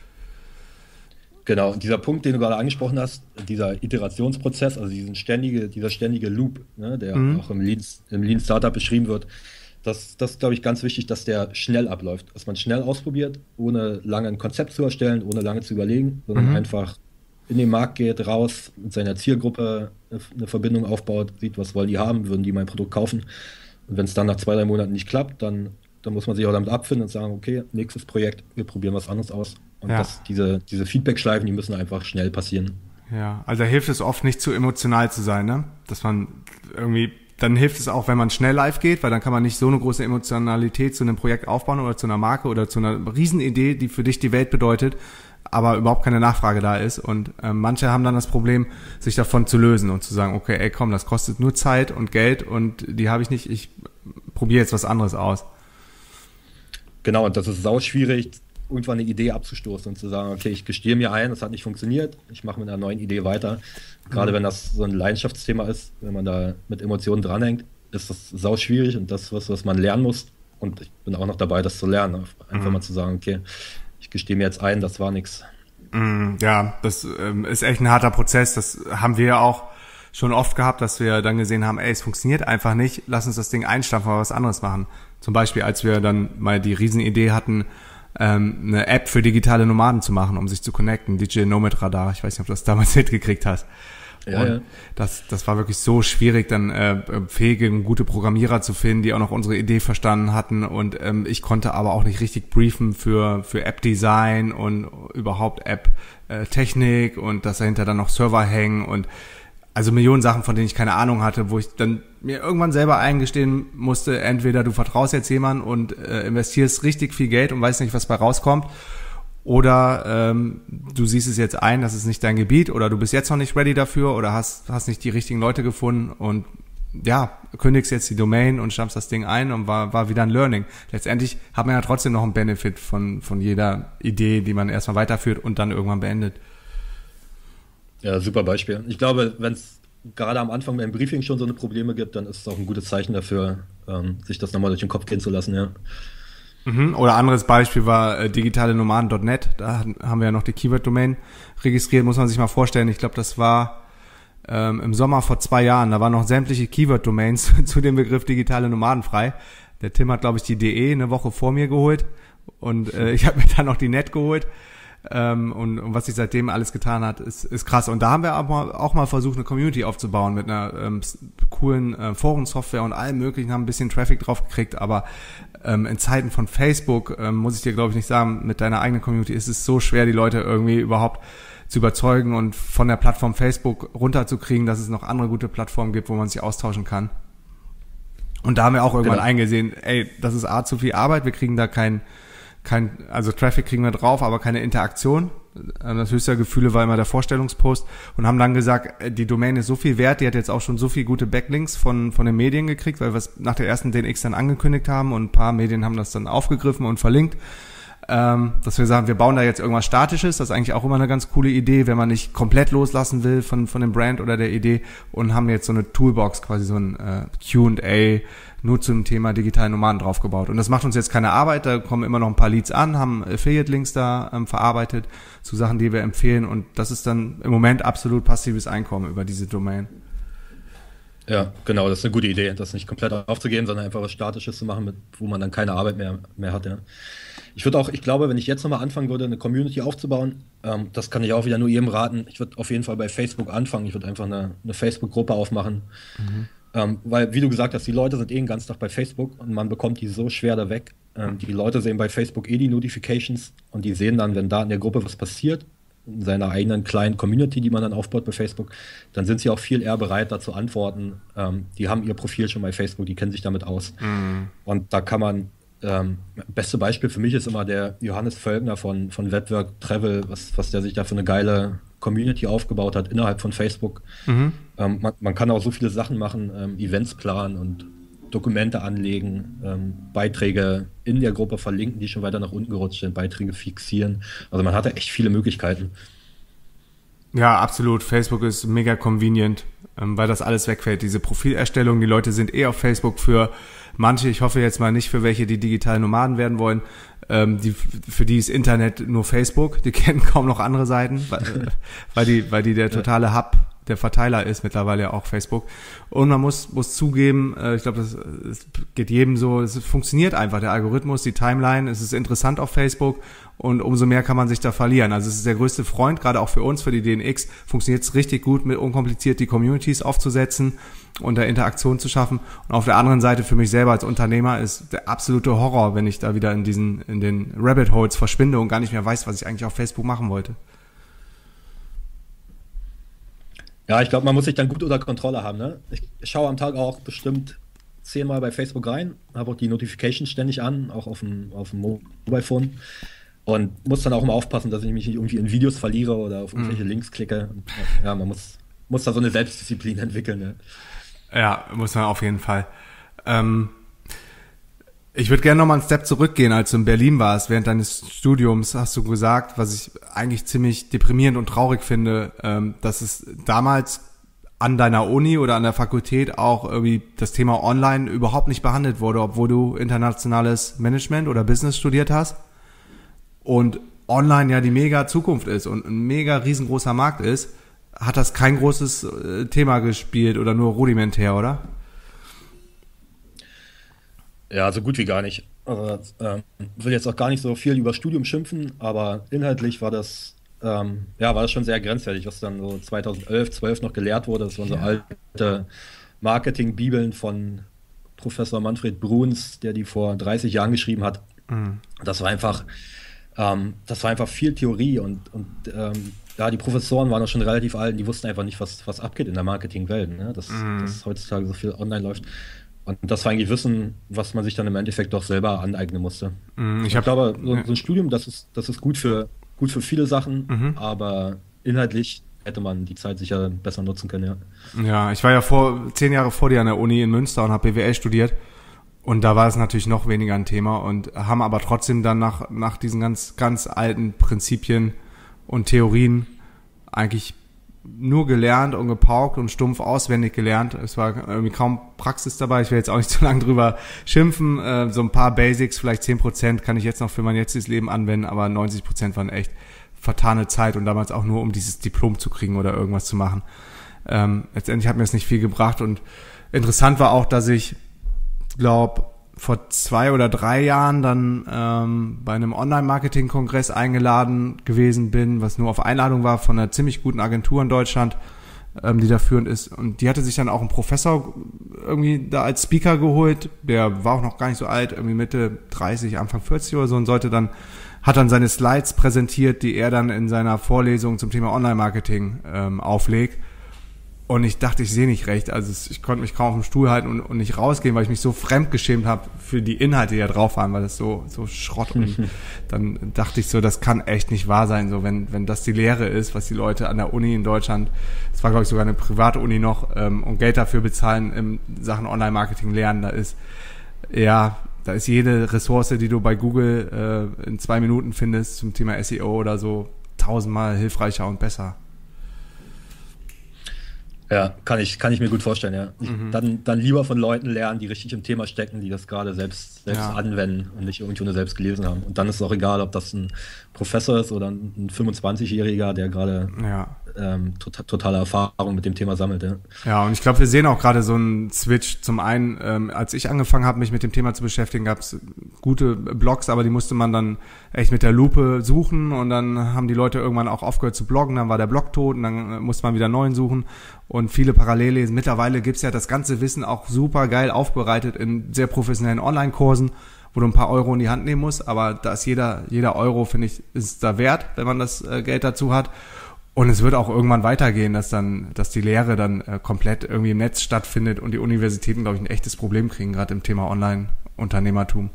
Genau, dieser Punkt, den du gerade angesprochen hast, dieser Iterationsprozess, also diesen ständige, dieser ständige Loop, ne, der mhm. auch im Lean, im Lean Startup beschrieben wird, das, das ist, glaube ich, ganz wichtig, dass der schnell abläuft, dass man schnell ausprobiert, ohne lange ein Konzept zu erstellen, ohne lange zu überlegen, sondern mhm. einfach in den Markt geht, raus, mit seiner Zielgruppe eine Verbindung aufbaut, sieht, was wollen die haben, würden die mein Produkt kaufen wenn es dann nach zwei, drei Monaten nicht klappt, dann, dann muss man sich auch damit abfinden und sagen, okay, nächstes Projekt, wir probieren was anderes aus. Und ja. das, diese, diese Feedback-Schleifen, die müssen einfach schnell passieren. Ja, also da hilft es oft nicht zu emotional zu sein, ne? Dass man irgendwie, dann hilft es auch, wenn man schnell live geht, weil dann kann man nicht so eine große Emotionalität zu einem Projekt aufbauen oder zu einer Marke oder zu einer Riesenidee, die für dich die Welt bedeutet, aber überhaupt keine Nachfrage da ist. Und äh, manche haben dann das Problem, sich davon zu lösen und zu sagen, okay, ey komm, das kostet nur Zeit und Geld und die habe ich nicht, ich probiere jetzt was anderes aus. Genau, und das ist sau schwierig, irgendwann eine Idee abzustoßen und zu sagen, okay, ich gestehe mir ein, das hat nicht funktioniert, ich mache mit einer neuen Idee weiter. Gerade mhm. wenn das so ein Leidenschaftsthema ist, wenn man da mit Emotionen dranhängt, ist das sau schwierig und das ist was, was man lernen muss. Und ich bin auch noch dabei, das zu lernen. Einfach mhm. mal zu sagen, okay, ich gestehe mir jetzt ein, das war nichts. Ja, das ähm, ist echt ein harter Prozess. Das haben wir ja auch schon oft gehabt, dass wir dann gesehen haben, ey, es funktioniert einfach nicht, lass uns das Ding einstampfen, mal was anderes machen. Zum Beispiel, als wir dann mal die Riesenidee hatten, ähm, eine App für digitale Nomaden zu machen, um sich zu connecten, D J Nomad Radar. Ich weiß nicht, ob du das damals mitgekriegt hast. Ja, und ja. Das, das war wirklich so schwierig, dann äh, fähige, gute Programmierer zu finden, die auch noch unsere Idee verstanden hatten. Und ähm, ich konnte aber auch nicht richtig briefen für für App-Design und überhaupt App-Technik und dass dahinter dann noch Server hängen und also Millionen Sachen, von denen ich keine Ahnung hatte, wo ich dann mir irgendwann selber eingestehen musste, entweder du vertraust jetzt jemandem und äh, investierst richtig viel Geld und weißt nicht, was bei rauskommt, oder ähm, du siehst es jetzt ein, das ist nicht dein Gebiet, oder du bist jetzt noch nicht ready dafür oder hast hast nicht die richtigen Leute gefunden und ja, kündigst jetzt die Domain und stammst das Ding ein und war war wieder ein Learning. Letztendlich hat man ja trotzdem noch einen Benefit von von jeder Idee, die man erstmal weiterführt und dann irgendwann beendet. Ja, super Beispiel. Ich glaube, wenn es gerade am Anfang beim Briefing schon so eine Probleme gibt, dann ist es auch ein gutes Zeichen dafür, ähm, sich das nochmal durch den Kopf gehen zu lassen, ja. Mhm. Oder anderes Beispiel war äh, digitale Nomaden Punkt net. Da haben wir ja noch die Keyword-Domain registriert, muss man sich mal vorstellen. Ich glaube, das war ähm, im Sommer vor zwei Jahren. Da waren noch sämtliche Keyword-Domains zu dem Begriff digitale Nomaden frei. Der Tim hat, glaube ich, die .de eine Woche vor mir geholt und äh, ich habe mir dann noch die .net geholt. Ähm, und, und was sich seitdem alles getan hat, ist, ist krass. Und da haben wir aber auch mal versucht, eine Community aufzubauen mit einer ähm, coolen äh, Forensoftware und allem möglichen, haben ein bisschen Traffic drauf gekriegt, aber ähm, in Zeiten von Facebook, ähm, muss ich dir glaube ich nicht sagen, mit deiner eigenen Community ist es so schwer, die Leute irgendwie überhaupt zu überzeugen und von der Plattform Facebook runterzukriegen, dass es noch andere gute Plattformen gibt, wo man sich austauschen kann. Und da haben wir auch irgendwann genau. eingesehen, ey, das ist A, zu viel Arbeit, wir kriegen da kein kein, also Traffic kriegen wir drauf, aber keine Interaktion. Das höchste Gefühle war immer der Vorstellungspost und haben dann gesagt, die Domain ist so viel wert, die hat jetzt auch schon so viele gute Backlinks von von den Medien gekriegt, weil wir es nach der ersten D N X dann angekündigt haben und ein paar Medien haben das dann aufgegriffen und verlinkt, ähm, dass wir sagen, wir bauen da jetzt irgendwas Statisches. Das ist eigentlich auch immer eine ganz coole Idee, wenn man nicht komplett loslassen will von von dem Brand oder der Idee, und haben jetzt so eine Toolbox, quasi so ein äh, Q und A nur zum Thema digitale Nomaden draufgebaut. Und das macht uns jetzt keine Arbeit, da kommen immer noch ein paar Leads an, haben Affiliate-Links da ähm, verarbeitet zu Sachen, die wir empfehlen, und das ist dann im Moment absolut passives Einkommen über diese Domain. Ja, genau, das ist eine gute Idee, das nicht komplett aufzugeben, sondern einfach was Statisches zu machen, mit, wo man dann keine Arbeit mehr, mehr hat. Ja. Ich würde auch, ich glaube, wenn ich jetzt nochmal anfangen würde, eine Community aufzubauen, ähm, das kann ich auch wieder nur jedem raten, ich würde auf jeden Fall bei Facebook anfangen, ich würde einfach eine, eine Facebook-Gruppe aufmachen. Mhm. Ähm, weil, wie du gesagt hast, die Leute sind eh den ganzen Tag bei Facebook und man bekommt die so schwer da weg. Ähm, die Leute sehen bei Facebook eh die Notifications und die sehen dann, wenn da in der Gruppe was passiert, in seiner eigenen kleinen Community, die man dann aufbaut bei Facebook, dann sind sie auch viel eher bereit, da zu antworten. Ähm, die haben ihr Profil schon bei Facebook, die kennen sich damit aus. Mhm. Und da kann man, ähm, beste Beispiel für mich ist immer der Johannes Völkner von, von Webwork Travel, was, was der sich da für eine geile Community aufgebaut hat innerhalb von Facebook. Mhm. Ähm, man, man kann auch so viele Sachen machen, ähm, Events planen und Dokumente anlegen, ähm, Beiträge in der Gruppe verlinken, die schon weiter nach unten gerutscht sind, Beiträge fixieren. Also man hat da echt viele Möglichkeiten. Ja, absolut. Facebook ist mega convenient, ähm, weil das alles wegfällt. Diese Profilerstellung, die Leute sind eh auf Facebook für manche, ich hoffe jetzt mal nicht für welche, die digitale Nomaden werden wollen, ähm, die, für die ist Internet nur Facebook, die kennen kaum noch andere Seiten, weil, weil die, weil die der totale Hub, der Verteiler ist mittlerweile auch Facebook. Und man muss, muss zugeben, äh, ich glaube, das, das geht jedem so, es funktioniert einfach, der Algorithmus, die Timeline, es ist interessant auf Facebook und umso mehr kann man sich da verlieren. Also es ist der größte Freund, gerade auch für uns, für die D N X, funktioniert es richtig gut, mit unkompliziert die Communities aufzusetzen und da Interaktion zu schaffen. Und auf der anderen Seite für mich selber als Unternehmer ist der absolute Horror, wenn ich da wieder in diesen, in den Rabbit Holes verschwinde und gar nicht mehr weiß, was ich eigentlich auf Facebook machen wollte. Ja, ich glaube, man muss sich dann gut unter Kontrolle haben. Ne? Ich schaue am Tag auch bestimmt zehnmal bei Facebook rein, habe auch die Notifications ständig an, auch auf dem, auf dem Mobile Phone. Und muss dann auch immer aufpassen, dass ich mich nicht irgendwie in Videos verliere oder auf irgendwelche mhm. Links klicke. Ja, man muss, muss da so eine Selbstdisziplin entwickeln. Ne? Ja, muss man auf jeden Fall. Ähm, ich würde gerne nochmal einen Step zurückgehen, als du in Berlin warst. Während deines Studiums hast du gesagt, was ich eigentlich ziemlich deprimierend und traurig finde, ähm, dass es damals an deiner Uni oder an der Fakultät auch irgendwie das Thema Online überhaupt nicht behandelt wurde, obwohl du internationales Management oder Business studiert hast. Und online ja die mega Zukunft ist und ein mega riesengroßer Markt ist, hat das kein großes äh, Thema gespielt oder nur rudimentär, oder? Ja, so gut wie gar nicht. Also, ähm, will jetzt auch gar nicht so viel über Studium schimpfen, aber inhaltlich war das, ähm, ja, war das schon sehr grenzwertig, was dann so zweitausendelf, zwölf noch gelehrt wurde. Das waren so ja. alte Marketing-Bibeln von Professor Manfred Bruns, der die vor dreißig Jahren geschrieben hat. Mhm. Das war einfach... Ähm, das war einfach viel Theorie und, und ähm, ja, die Professoren waren auch schon relativ alt und die wussten einfach nicht, was, was abgeht in der Marketingwelt, ne? dass, mm. dass heutzutage so viel online läuft. Und das war eigentlich Wissen, was man sich dann im Endeffekt doch selber aneignen musste. Mm, ich, ich glaube, so, ja. so ein Studium, das ist, das ist gut für, gut für viele Sachen, mhm. aber inhaltlich hätte man die Zeit sicher besser nutzen können. Ja, ja, ich war ja vor zehn Jahre vor dir an der Uni in Münster und habe B W L studiert. Und da war es natürlich noch weniger ein Thema und haben aber trotzdem dann nach, nach diesen ganz, ganz alten Prinzipien und Theorien eigentlich nur gelernt und gepaukt und stumpf auswendig gelernt. Es war irgendwie kaum Praxis dabei. Ich will jetzt auch nicht zu lange drüber schimpfen. Äh, so ein paar Basics, vielleicht zehn Prozent kann ich jetzt noch für mein jetziges Leben anwenden, aber neunzig Prozent waren echt vertane Zeit und damals auch nur, um dieses Diplom zu kriegen oder irgendwas zu machen. Ähm, letztendlich hat mir das nicht viel gebracht und interessant war auch, dass ich glaube, vor zwei oder drei Jahren dann ähm, bei einem Online-Marketing-Kongress eingeladen gewesen bin, was nur auf Einladung war von einer ziemlich guten Agentur in Deutschland, ähm, die da führend ist. Und die hatte sich dann auch einen Professor irgendwie da als Speaker geholt, der war auch noch gar nicht so alt, irgendwie Mitte dreißig, Anfang vierzig oder so und sollte dann, hat dann seine Slides präsentiert, die er dann in seiner Vorlesung zum Thema Online-Marketing ähm, auflegt. Und ich dachte, ich sehe nicht recht. Also ich konnte mich kaum auf dem Stuhl halten und, und nicht rausgehen, weil ich mich so fremdgeschämt habe für die Inhalte, die da drauf waren, weil das so so Schrott. Und dann dachte ich so, das kann echt nicht wahr sein, so wenn wenn das die Lehre ist, was die Leute an der Uni in Deutschland, das war glaube ich sogar eine private Uni noch, ähm, und Geld dafür bezahlen in Sachen Online-Marketing lernen, da ist ja, da ist jede Ressource, die du bei Google äh, in zwei Minuten findest zum Thema S E O oder so, tausendmal hilfreicher und besser. Ja, kann ich, kann ich mir gut vorstellen, ja. Mhm. Dann, dann lieber von Leuten lernen, die richtig im Thema stecken, die das gerade selbst, selbst ja. anwenden und nicht irgendwo nur selbst gelesen haben. Und dann ist es auch egal, ob das ein Professor ist oder ein fünfundzwanzigjähriger, der gerade ja. ähm, tot, totale Erfahrung mit dem Thema sammelt. Ja, ja und ich glaube, wir sehen auch gerade so einen Switch. Zum einen, ähm, als ich angefangen habe, mich mit dem Thema zu beschäftigen, gab es gute Blogs, aber die musste man dann echt mit der Lupe suchen und dann haben die Leute irgendwann auch aufgehört zu bloggen, dann war der Blog tot und dann musste man wieder einen neuen suchen. Und viele Parallellesen. Mittlerweile gibt's ja das ganze Wissen auch super geil aufbereitet in sehr professionellen Online-Kursen, wo du ein paar Euro in die Hand nehmen musst. Aber da ist jeder, jeder Euro, finde ich, ist da wert, wenn man das äh, Geld dazu hat. Und es wird auch irgendwann weitergehen, dass dann, dass die Lehre dann äh, komplett irgendwie im Netz stattfindet und die Universitäten, glaube ich, ein echtes Problem kriegen, gerade im Thema Online-Unternehmertum.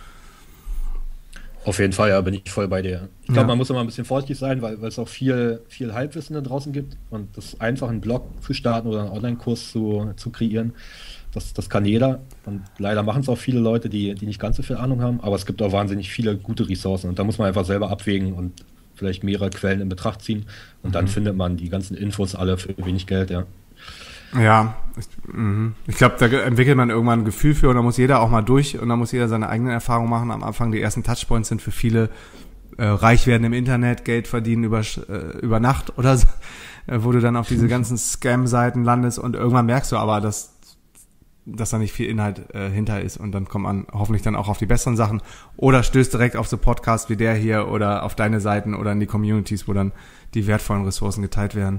Auf jeden Fall, ja, bin ich voll bei dir. Ich glaube, ja. man muss immer ein bisschen vorsichtig sein, weil, weil es auch viel, viel Halbwissen da draußen gibt. Und das einfach einen Blog zu starten oder einen Online-Kurs zu, zu kreieren, das, das kann jeder. Und leider machen es auch viele Leute, die, die nicht ganz so viel Ahnung haben. Aber es gibt auch wahnsinnig viele gute Ressourcen. Und da muss man einfach selber abwägen und vielleicht mehrere Quellen in Betracht ziehen. Und mhm. dann findet man die ganzen Infos alle für wenig Geld, ja. Ja, ich, ich glaube, da entwickelt man irgendwann ein Gefühl für und da muss jeder auch mal durch und da muss jeder seine eigenen Erfahrungen machen. Am Anfang die ersten Touchpoints sind für viele äh, reich werden im Internet, Geld verdienen über, äh, über Nacht oder so, äh, wo du dann auf diese ganzen Scam-Seiten landest und irgendwann merkst du aber, dass dass da nicht viel Inhalt äh, hinter ist und dann kommt man hoffentlich dann auch auf die besseren Sachen oder stößt direkt auf so Podcasts wie der hier oder auf deine Seiten oder in die Communities, wo dann die wertvollen Ressourcen geteilt werden.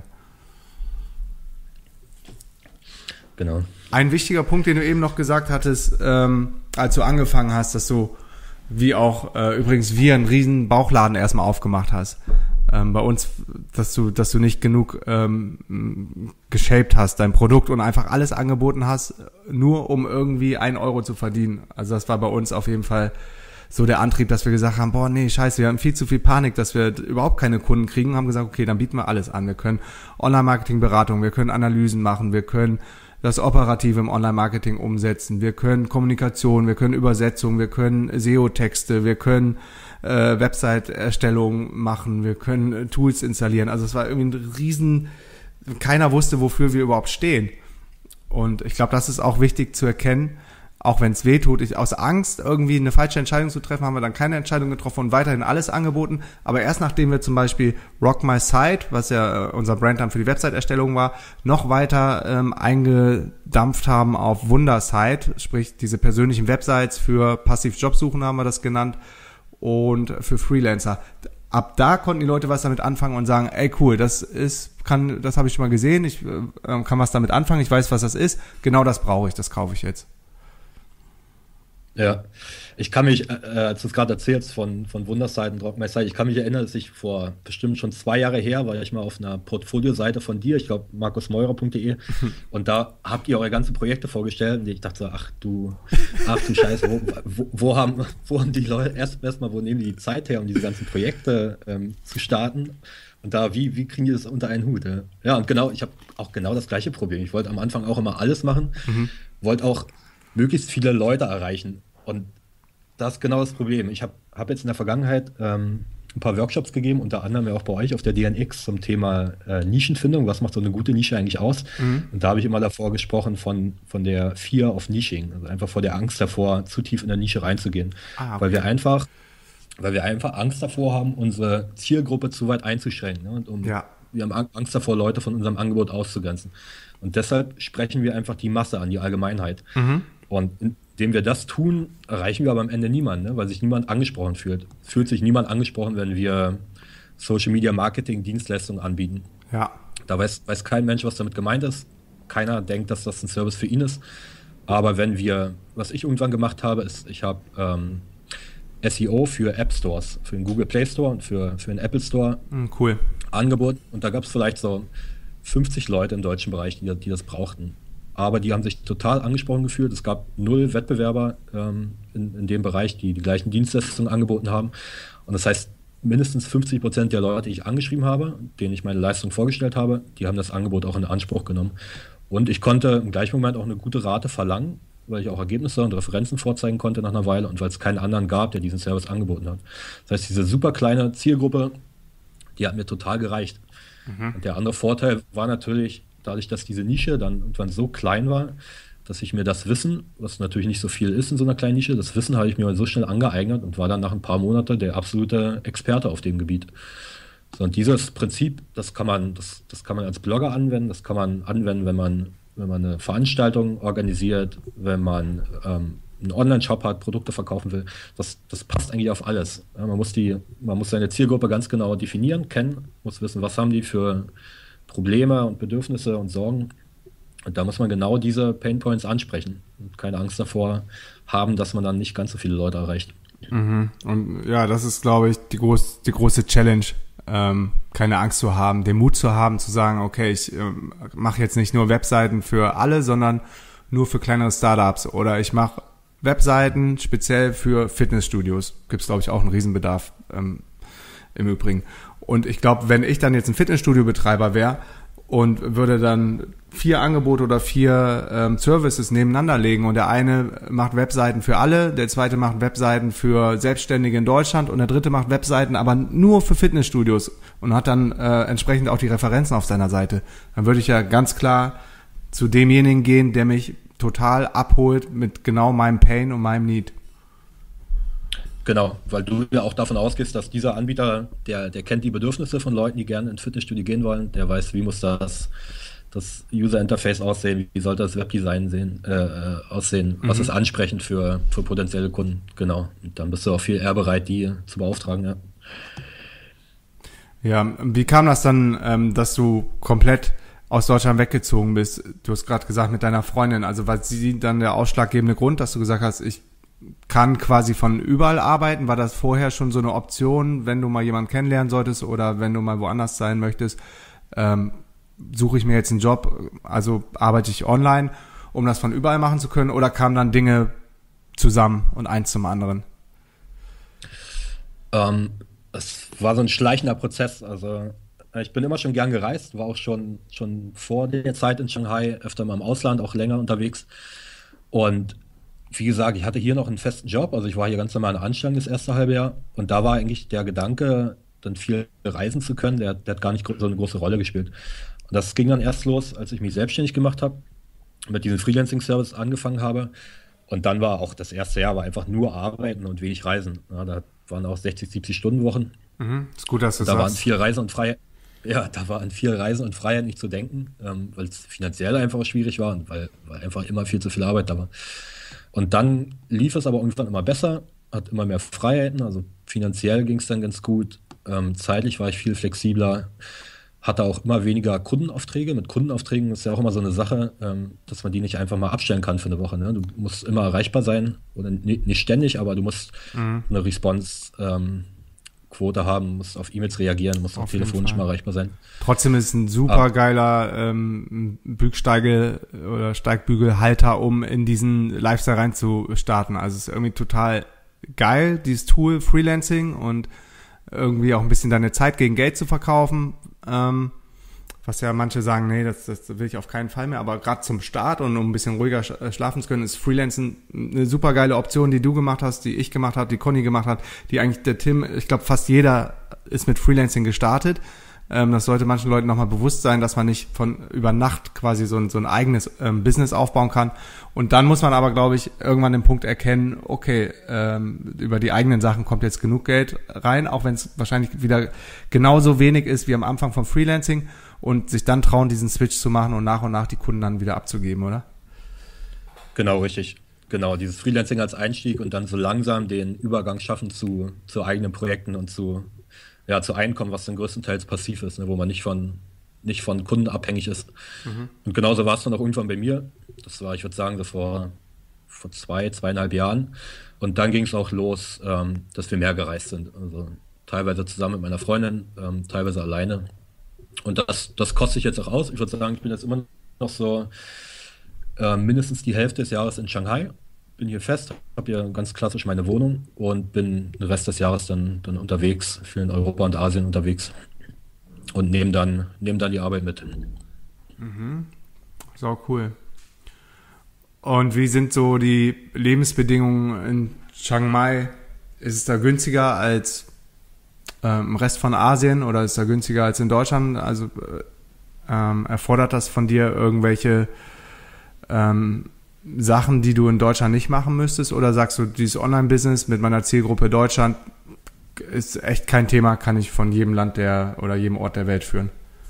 Genau. Ein wichtiger Punkt, den du eben noch gesagt hattest, ähm, als du angefangen hast, dass du, wie auch äh, übrigens wir, einen riesen Bauchladen erstmal aufgemacht hast. Ähm, bei uns, dass du, dass du nicht genug ähm, geshaped hast, dein Produkt und einfach alles angeboten hast, nur um irgendwie einen Euro zu verdienen. Also das war bei uns auf jeden Fall so der Antrieb, dass wir gesagt haben, boah, nee, scheiße, wir haben viel zu viel Panik, dass wir überhaupt keine Kunden kriegen, haben gesagt, okay, dann bieten wir alles an. Wir können Online-Marketing-Beratung, wir können Analysen machen, wir können das Operative im Online-Marketing umsetzen, wir können Kommunikation, wir können Übersetzung, wir können S E O-Texte, wir können äh, Website-Erstellung machen, wir können äh, Tools installieren. Also es war irgendwie ein riesen, keiner wusste, wofür wir überhaupt stehen. Und ich glaube, das ist auch wichtig zu erkennen, auch wenn es weh tut, ich, aus Angst, irgendwie eine falsche Entscheidung zu treffen, haben wir dann keine Entscheidung getroffen und weiterhin alles angeboten. Aber erst nachdem wir zum Beispiel Rock My Site, was ja unser Brand dann für die Website-Erstellung war, noch weiter ähm, eingedampft haben auf Wundersite, sprich diese persönlichen Websites für Passiv-Jobsuchen haben wir das genannt und für Freelancer. Ab da konnten die Leute was damit anfangen und sagen, ey cool, das ist, kann, das habe ich schon mal gesehen, ich äh, kann was damit anfangen, ich weiß, was das ist, genau das brauche ich, das kaufe ich jetzt. Ja, ich kann mich, äh, als du es gerade erzählst von, von Wunderseiten, Rock My Site, ich kann mich erinnern, dass ich vor bestimmt schon zwei Jahre her war ich mal auf einer Portfolio-Seite von dir, ich glaube markusmeurer punkt de und da habt ihr eure ganzen Projekte vorgestellt und ich dachte so, ach du, ach du Scheiße, wo, wo, wo, haben, wo haben die Leute, erst erstmal, wo nehmen die die Zeit her, um diese ganzen Projekte ähm, zu starten? Und da, wie, wie kriegen die das unter einen Hut? Ja, ja und genau, ich habe auch genau das gleiche Problem. Ich wollte am Anfang auch immer alles machen, mhm. wollte auch möglichst viele Leute erreichen. Und das ist genau das Problem. Ich habe hab jetzt in der Vergangenheit ähm, ein paar Workshops gegeben, unter anderem ja auch bei euch auf der D N X zum Thema äh, Nischenfindung. Was macht so eine gute Nische eigentlich aus? Mhm. Und da habe ich immer davor gesprochen von, von der Fear of Niching, also einfach vor der Angst davor, zu tief in der Nische reinzugehen. Ah, okay. Weil wir einfach, weil wir einfach Angst davor haben, unsere Zielgruppe zu weit einzuschränken. Ne? Und um, ja. Wir haben Angst davor, Leute von unserem Angebot auszugrenzen. Und deshalb sprechen wir einfach die Masse an, die Allgemeinheit. Mhm. Und in, indem wir das tun, erreichen wir aber am Ende niemanden, ne? Weil sich niemand angesprochen fühlt. Fühlt sich niemand angesprochen, wenn wir Social Media Marketing Dienstleistungen anbieten. Ja. Da weiß, weiß kein Mensch, was damit gemeint ist. Keiner denkt, dass das ein Service für ihn ist. Aber wenn wir, was ich irgendwann gemacht habe, ist, ich habe ähm, S E O für App Stores, für den Google Play Store und für, für den Apple Store mhm, cool. angeboten. Und da gab es vielleicht so fünfzig Leute im deutschen Bereich, die, die das brauchten. Aber die haben sich total angesprochen gefühlt. Es gab null Wettbewerber ähm, in, in dem Bereich, die die gleichen Dienstleistungen angeboten haben. Und das heißt, mindestens fünfzig Prozent der Leute, die ich angeschrieben habe, denen ich meine Leistung vorgestellt habe, die haben das Angebot auch in Anspruch genommen. Und ich konnte im gleichen Moment auch eine gute Rate verlangen, weil ich auch Ergebnisse und Referenzen vorzeigen konnte nach einer Weile und weil es keinen anderen gab, der diesen Service angeboten hat. Das heißt, diese super kleine Zielgruppe, die hat mir total gereicht. Mhm. Und der andere Vorteil war natürlich, dadurch, dass diese Nische dann irgendwann so klein war, dass ich mir das Wissen, was natürlich nicht so viel ist in so einer kleinen Nische, das Wissen habe ich mir so schnell angeeignet und war dann nach ein paar Monaten der absolute Experte auf dem Gebiet. So, und dieses Prinzip, das kann man, das, das kann man als Blogger anwenden, das kann man anwenden, wenn man, wenn man eine Veranstaltung organisiert, wenn man ähm, einen Online-Shop hat, Produkte verkaufen will. Das, das passt eigentlich auf alles. Ja, man muss die, man muss seine Zielgruppe ganz genau definieren, kennen, muss wissen, was haben die für Probleme und Bedürfnisse und Sorgen. Und da muss man genau diese Painpoints ansprechen und keine Angst davor haben, dass man dann nicht ganz so viele Leute erreicht. Mhm. Und ja, das ist, glaube ich, die, groß, die große Challenge, ähm, keine Angst zu haben, den Mut zu haben, zu sagen, okay, ich ähm, mache jetzt nicht nur Webseiten für alle, sondern nur für kleinere Startups oder ich mache Webseiten speziell für Fitnessstudios. Gibt es, glaube ich, auch einen Riesenbedarf ähm, im Übrigen. Und ich glaube, wenn ich dann jetzt ein Fitnessstudio-Betreiber wäre und würde dann vier Angebote oder vier ähm, Services nebeneinander legen und der eine macht Webseiten für alle, der zweite macht Webseiten für Selbstständige in Deutschland und der dritte macht Webseiten aber nur für Fitnessstudios und hat dann äh, entsprechend auch die Referenzen auf seiner Seite, dann würde ich ja ganz klar zu demjenigen gehen, der mich total abholt mit genau meinem Pain und meinem Need. Genau, weil du ja auch davon ausgehst, dass dieser Anbieter, der, der kennt die Bedürfnisse von Leuten, die gerne ins Fitnessstudio gehen wollen, der weiß, wie muss das, das User Interface aussehen, wie sollte das Webdesign sehen, äh, aussehen, was Mhm. ist ansprechend für, für potenzielle Kunden, genau. Und dann bist du auch viel eher bereit, die zu beauftragen, ja. Ja, wie kam das dann, ähm, dass du komplett aus Deutschland weggezogen bist? Du hast gerade gesagt mit deiner Freundin, also war sie dann der ausschlaggebende Grund, dass du gesagt hast, ich kann quasi von überall arbeiten? War das vorher schon so eine Option, wenn du mal jemanden kennenlernen solltest oder wenn du mal woanders sein möchtest, ähm, suche ich mir jetzt einen Job, also arbeite ich online, um das von überall machen zu können, oder kamen dann Dinge zusammen und eins zum anderen? Ähm, es war so ein schleichender Prozess. Also äh, ich bin immer schon gern gereist, war auch schon, schon vor der Zeit in Shanghai öfter mal im Ausland, auch länger unterwegs. Und wie gesagt, ich hatte hier noch einen festen Job, also ich war hier ganz normal in der Anstellung das erste halbe Jahr. Und da war eigentlich der Gedanke, dann viel reisen zu können, der, der hat gar nicht gro- so eine große Rolle gespielt. Und das ging dann erst los, als ich mich selbstständig gemacht habe, mit diesem Freelancing-Service angefangen habe. Und dann war auch das erste Jahr war einfach nur arbeiten und wenig Reisen. Ja, da waren auch sechzig, siebzig Stunden Wochen. Mhm. Ist gut, dass du Da waren sagst. viel Reisen und Freiheit. Ja, da war an viel Reisen und Freiheit nicht zu denken, ähm, weil es finanziell einfach schwierig war und weil, weil einfach immer viel zu viel Arbeit da war. Und dann lief es aber irgendwann immer besser, hat immer mehr Freiheiten, also finanziell ging es dann ganz gut. Ähm, zeitlich war ich viel flexibler, hatte auch immer weniger Kundenaufträge. Mit Kundenaufträgen ist ja auch immer so eine Sache, ähm, dass man die nicht einfach mal abstellen kann für eine Woche. Ne? Du musst immer erreichbar sein, oder ni- nicht ständig, aber du musst eine Response ähm, Quote haben, musst auf E-Mails reagieren, musst auch Auf jeden telefonisch Fall. mal erreichbar sein. Trotzdem ist es ein super geiler ähm, Bügsteigel oder Steigbügelhalter, um in diesen Lifestyle reinzustarten. Also es ist irgendwie total geil, dieses Tool Freelancing, und irgendwie auch ein bisschen deine Zeit gegen Geld zu verkaufen. Ähm, was ja manche sagen, nee, das, das will ich auf keinen Fall mehr. Aber gerade zum Start und um ein bisschen ruhiger sch- äh, schlafen zu können, ist Freelancen eine super geile Option, die du gemacht hast, die ich gemacht habe, die Conny gemacht hat, die eigentlich der Tim, ich glaube fast jeder ist mit Freelancing gestartet. Ähm, das sollte manchen Leuten nochmal bewusst sein, dass man nicht von über Nacht quasi so ein, so ein eigenes ähm, Business aufbauen kann. Und dann muss man aber, glaube ich, irgendwann den Punkt erkennen, okay, ähm, über die eigenen Sachen kommt jetzt genug Geld rein, auch wenn es wahrscheinlich wieder genauso wenig ist wie am Anfang vom Freelancing, und sich dann trauen, diesen Switch zu machen und nach und nach die Kunden dann wieder abzugeben, oder? Genau, richtig. Genau, dieses Freelancing als Einstieg und dann so langsam den Übergang schaffen zu, zu eigenen Projekten und zu, ja, zu Einkommen, was dann größtenteils passiv ist, ne, wo man nicht von, nicht von Kunden abhängig ist. Und genauso war es dann auch irgendwann bei mir. Das war, ich würde sagen, so vor, vor zwei, zweieinhalb Jahren. Und dann ging es auch los, ähm, dass wir mehr gereist sind. Also teilweise zusammen mit meiner Freundin, ähm, teilweise alleine. Und das, das kostet sich jetzt auch aus. Ich würde sagen, ich bin jetzt immer noch so äh, mindestens die Hälfte des Jahres in Shanghai. Bin hier fest, habe hier ganz klassisch meine Wohnung und bin den Rest des Jahres dann, dann unterwegs, viel in Europa und Asien unterwegs und nehme dann, nehm dann die Arbeit mit. So cool. Und wie sind so die Lebensbedingungen in Chiang Mai? Ist es da günstiger als ähm, im Rest von Asien, oder ist es da günstiger als in Deutschland? Also äh, ähm, erfordert das von dir irgendwelche ähm, Sachen, die du in Deutschland nicht machen müsstest? Oder sagst du, dieses Online-Business mit meiner Zielgruppe Deutschland ist echt kein Thema, kann ich von jedem Land der oder jedem Ort der Welt führen?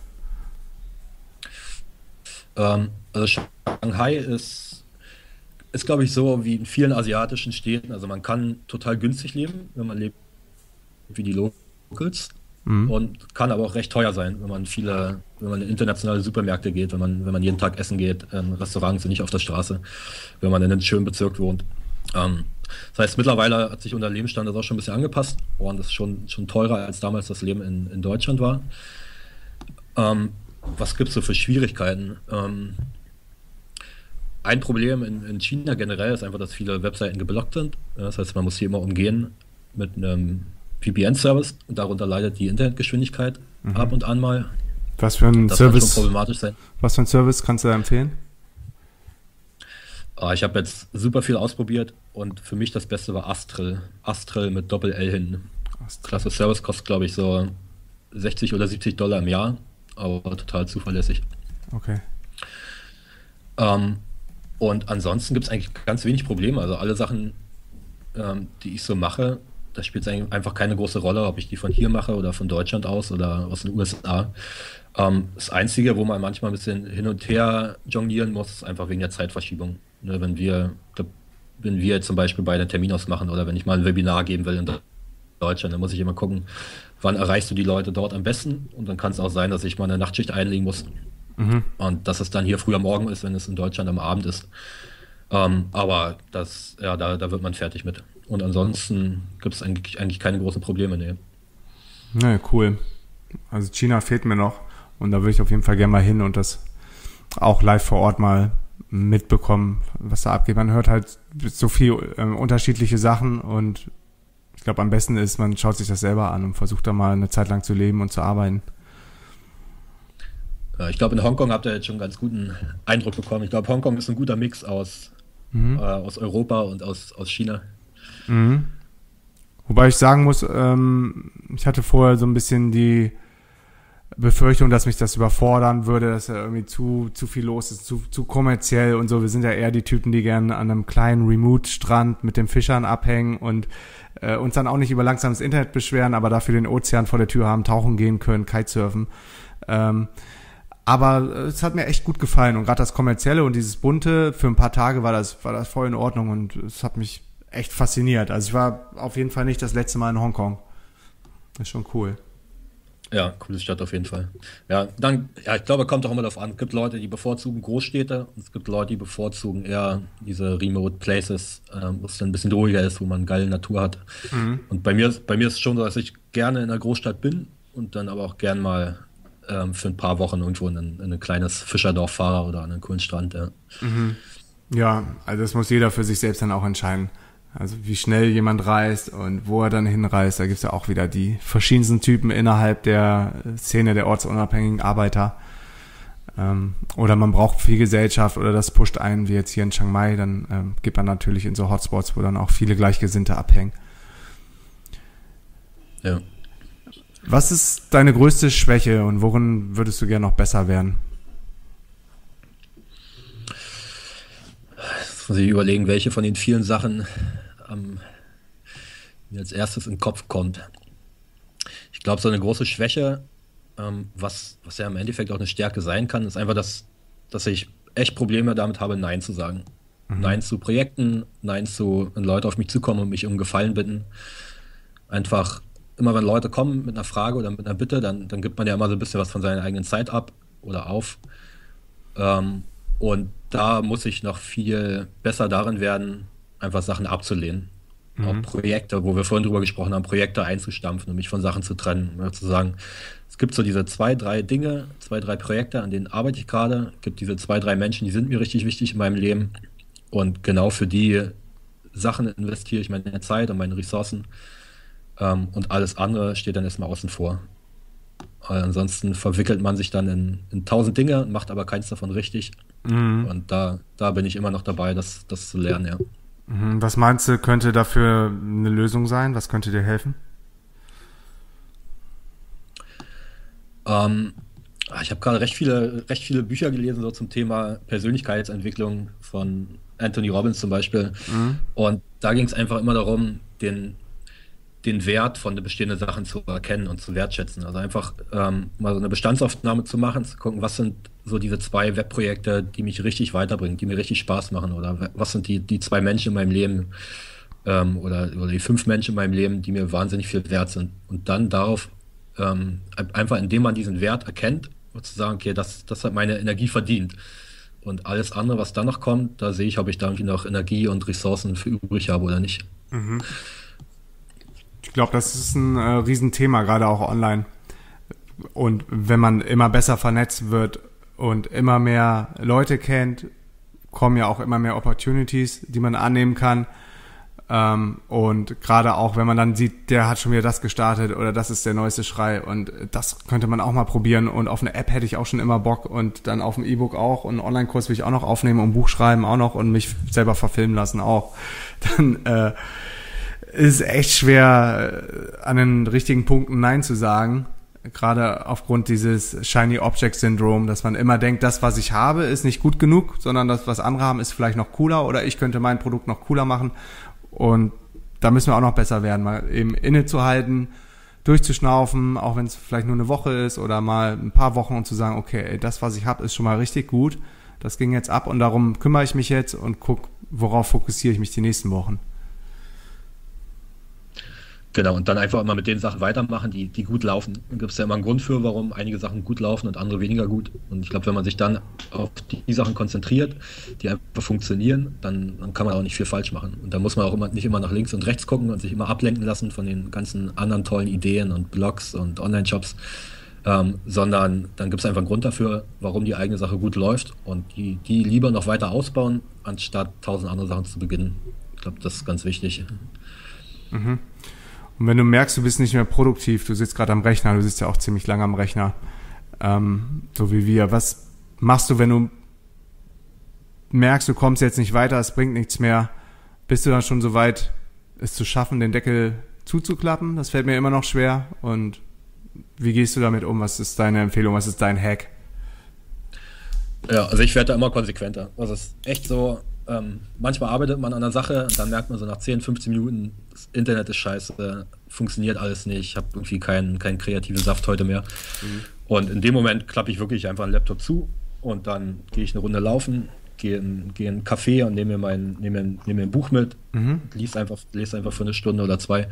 Ähm, also Shanghai ist, ist glaube ich, so wie in vielen asiatischen Städten. Also man kann total günstig leben, wenn man lebt wie die Locals. Mhm. Und kann aber auch recht teuer sein, wenn man viele, wenn man in internationale Supermärkte geht, wenn man, wenn man jeden Tag essen geht, in Restaurants und nicht auf der Straße, wenn man in einem schönen Bezirk wohnt. Ähm, das heißt, mittlerweile hat sich unser Lebensstandard auch schon ein bisschen angepasst und ist schon, schon teurer als damals das Leben in, in Deutschland war. Ähm, was gibt es so für Schwierigkeiten? Ähm, ein Problem in, in China generell ist einfach, dass viele Webseiten geblockt sind. Ja, das heißt, man muss sie immer umgehen mit einem V P N-Service und darunter leidet die Internetgeschwindigkeit Mhm. ab und an mal. Was für ein Das kann schon Service, problematisch sein. was für ein Service kannst du da empfehlen? Ah, ich habe jetzt super viel ausprobiert und für mich das Beste war Astrel. Astrel mit Doppel-L hinten. Klasse Service, kostet glaube ich so sechzig oder siebzig Dollar im Jahr, aber total zuverlässig. Okay. Ähm, und ansonsten gibt es eigentlich ganz wenig Probleme. Also alle Sachen, ähm, die ich so mache, das spielt eigentlich einfach keine große Rolle, ob ich die von hier mache oder von Deutschland aus oder aus den U S A. Ähm, das Einzige, wo man manchmal ein bisschen hin und her jonglieren muss, ist einfach wegen der Zeitverschiebung. Ne, wenn wir, wenn wir zum Beispiel bei einer Termin ausmachen oder wenn ich mal ein Webinar geben will in Deutschland, dann muss ich immer gucken, wann erreichst du die Leute dort am besten, und dann kann es auch sein, dass ich mal eine Nachtschicht einlegen muss mhm. und dass es dann hier früh am Morgen ist, wenn es in Deutschland am Abend ist. Ähm, aber das, ja, da, da wird man fertig mit. Und ansonsten gibt es eigentlich, eigentlich keine großen Probleme. Nee. Ne, cool. Also China fehlt mir noch und da würde ich auf jeden Fall gerne mal hin und das auch live vor Ort mal mitbekommen, was da abgeht. Man hört halt so viel äh, unterschiedliche Sachen und ich glaube, am besten ist, man schaut sich das selber an und versucht da mal eine Zeit lang zu leben und zu arbeiten. Ja, ich glaube, in Hongkong habt ihr jetzt schon einen ganz guten Eindruck bekommen. Ich glaube, Hongkong ist ein guter Mix aus, mhm. äh, aus Europa und aus, aus China. Mhm. Wobei ich sagen muss, ähm, ich hatte vorher so ein bisschen die Befürchtung, dass mich das überfordern würde, dass da irgendwie zu zu viel los ist, zu zu kommerziell und so. Wir sind ja eher die Typen, die gerne an einem kleinen Remote-Strand mit den Fischern abhängen und äh, uns dann auch nicht über langsames Internet beschweren, aber dafür den Ozean vor der Tür haben, tauchen gehen können, Kitesurfen. Ähm, aber es hat mir echt gut gefallen und gerade das Kommerzielle und dieses Bunte, für ein paar Tage war das war das voll in Ordnung und es hat mich echt fasziniert. Also ich war auf jeden Fall nicht das letzte Mal in Hongkong. Das ist schon cool. Ja, coole Stadt auf jeden Fall. Ja, dann, ja, ich glaube, kommt auch immer darauf an. Es gibt Leute, die bevorzugen Großstädte und es gibt Leute, die bevorzugen eher diese Remote Places, äh, wo es dann ein bisschen ruhiger ist, wo man geile Natur hat. Mhm. Und bei mir, bei mir ist es schon so, dass ich gerne in einer Großstadt bin und dann aber auch gern mal ähm, für ein paar Wochen irgendwo in ein, in ein kleines Fischerdorf fahre oder an einen coolen Strand. Ja. Mhm. Ja, also das muss jeder für sich selbst dann auch entscheiden. Also wie schnell jemand reist und wo er dann hinreist, da gibt's ja auch wieder die verschiedensten Typen innerhalb der Szene der ortsunabhängigen Arbeiter. Ähm, oder man braucht viel Gesellschaft oder das pusht einen, wie jetzt hier in Chiang Mai, dann ähm, geht man natürlich in so Hotspots, wo dann auch viele Gleichgesinnte abhängen. Ja. Was ist deine größte Schwäche und worin würdest du gerne noch besser werden? Jetzt muss ich überlegen, welche von den vielen Sachen ähm, mir als erstes in den Kopf kommt. Ich glaube, so eine große Schwäche, ähm, was, was ja im Endeffekt auch eine Stärke sein kann, ist einfach, dass, dass ich echt Probleme damit habe, Nein zu sagen. Mhm. Nein zu Projekten, Nein zu, wenn Leute auf mich zukommen und mich um Gefallen bitten. Einfach, immer wenn Leute kommen mit einer Frage oder mit einer Bitte, dann, dann gibt man ja immer so ein bisschen was von seiner eigenen Zeit ab oder auf. Ähm, und da muss ich noch viel besser darin werden, einfach Sachen abzulehnen. Mhm. Auch Projekte, wo wir vorhin drüber gesprochen haben, Projekte einzustampfen und mich von Sachen zu trennen. Ja, zu sagen, es gibt so diese zwei, drei Dinge, zwei, drei Projekte, an denen arbeite ich gerade. Es gibt diese zwei, drei Menschen, die sind mir richtig wichtig in meinem Leben. Und genau für die Sachen investiere ich meine Zeit und meine Ressourcen. Ähm, und alles andere steht dann erstmal außen vor. Weil ansonsten verwickelt man sich dann in, in tausend Dinge, macht aber keins davon richtig. Mhm. Und da, da bin ich immer noch dabei, das, das zu lernen, ja. Was meinst du, könnte dafür eine Lösung sein? Was könnte dir helfen? Ähm, ich habe gerade recht viele, recht viele Bücher gelesen, so zum Thema Persönlichkeitsentwicklung von Anthony Robbins zum Beispiel. Mhm. Und da ging es einfach immer darum, den den Wert von den bestehenden Sachen zu erkennen und zu wertschätzen. Also einfach ähm, mal so eine Bestandsaufnahme zu machen, zu gucken, was sind so diese zwei Webprojekte, die mich richtig weiterbringen, die mir richtig Spaß machen, oder was sind die, die zwei Menschen in meinem Leben ähm, oder, oder die fünf Menschen in meinem Leben, die mir wahnsinnig viel wert sind. Und dann darauf ähm, einfach, indem man diesen Wert erkennt, zu sagen, okay, das, das hat meine Energie verdient. Und alles andere, was dann noch kommt, da sehe ich, ob ich da irgendwie noch Energie und Ressourcen für übrig habe oder nicht. Mhm. Ich glaube, das ist ein äh, Riesenthema, gerade auch online. Und wenn man immer besser vernetzt wird und immer mehr Leute kennt, kommen ja auch immer mehr Opportunities, die man annehmen kann. Ähm, und gerade auch, wenn man dann sieht, der hat schon wieder das gestartet oder das ist der neueste Schrei und das könnte man auch mal probieren. Und auf eine App hätte ich auch schon immer Bock und dann auf ein E-Book auch und einen Online-Kurs will ich auch noch aufnehmen und ein Buch schreiben auch noch und mich selber verfilmen lassen auch. Dann äh, ist echt schwer, an den richtigen Punkten Nein zu sagen. Gerade aufgrund dieses Shiny Object Syndrom, dass man immer denkt, das, was ich habe, ist nicht gut genug, sondern das, was andere haben, ist vielleicht noch cooler oder ich könnte mein Produkt noch cooler machen. Und da müssen wir auch noch besser werden, mal eben innezuhalten, durchzuschnaufen, auch wenn es vielleicht nur eine Woche ist oder mal ein paar Wochen und zu sagen, okay, ey, das, was ich habe, ist schon mal richtig gut. Das ging jetzt ab und darum kümmere ich mich jetzt und gucke, worauf fokussiere ich mich die nächsten Wochen. Genau, und dann einfach immer mit den Sachen weitermachen, die, die gut laufen. Dann gibt es ja immer einen Grund für, warum einige Sachen gut laufen und andere weniger gut. Und ich glaube, wenn man sich dann auf die, die Sachen konzentriert, die einfach funktionieren, dann, dann kann man auch nicht viel falsch machen. Und da muss man auch immer, nicht immer nach links und rechts gucken und sich immer ablenken lassen von den ganzen anderen tollen Ideen und Blogs und Online-Shops, ähm, sondern dann gibt es einfach einen Grund dafür, warum die eigene Sache gut läuft und die, die lieber noch weiter ausbauen, anstatt tausend andere Sachen zu beginnen. Ich glaube, das ist ganz wichtig. Mhm. Und wenn du merkst, du bist nicht mehr produktiv, du sitzt gerade am Rechner, du sitzt ja auch ziemlich lange am Rechner, ähm, so wie wir. Was machst du, wenn du merkst, du kommst jetzt nicht weiter, es bringt nichts mehr? Bist du dann schon so weit, es zu schaffen, den Deckel zuzuklappen? Das fällt mir immer noch schwer. Und wie gehst du damit um? Was ist deine Empfehlung? Was ist dein Hack? Ja, also ich werde da immer konsequenter. Also es ist echt so, ähm, manchmal arbeitet man an einer Sache und dann merkt man so nach zehn, fünfzehn Minuten, das Internet ist scheiße, funktioniert alles nicht, ich habe irgendwie keinen keinen kreativen Saft heute mehr. Mhm. Und in dem Moment klappe ich wirklich einfach den Laptop zu und dann gehe ich eine Runde laufen, gehe in, gehe in einen Café und nehme mir, mein, nehme, mir, nehme mir ein Buch mit, mhm. lese einfach, lese einfach für eine Stunde oder zwei.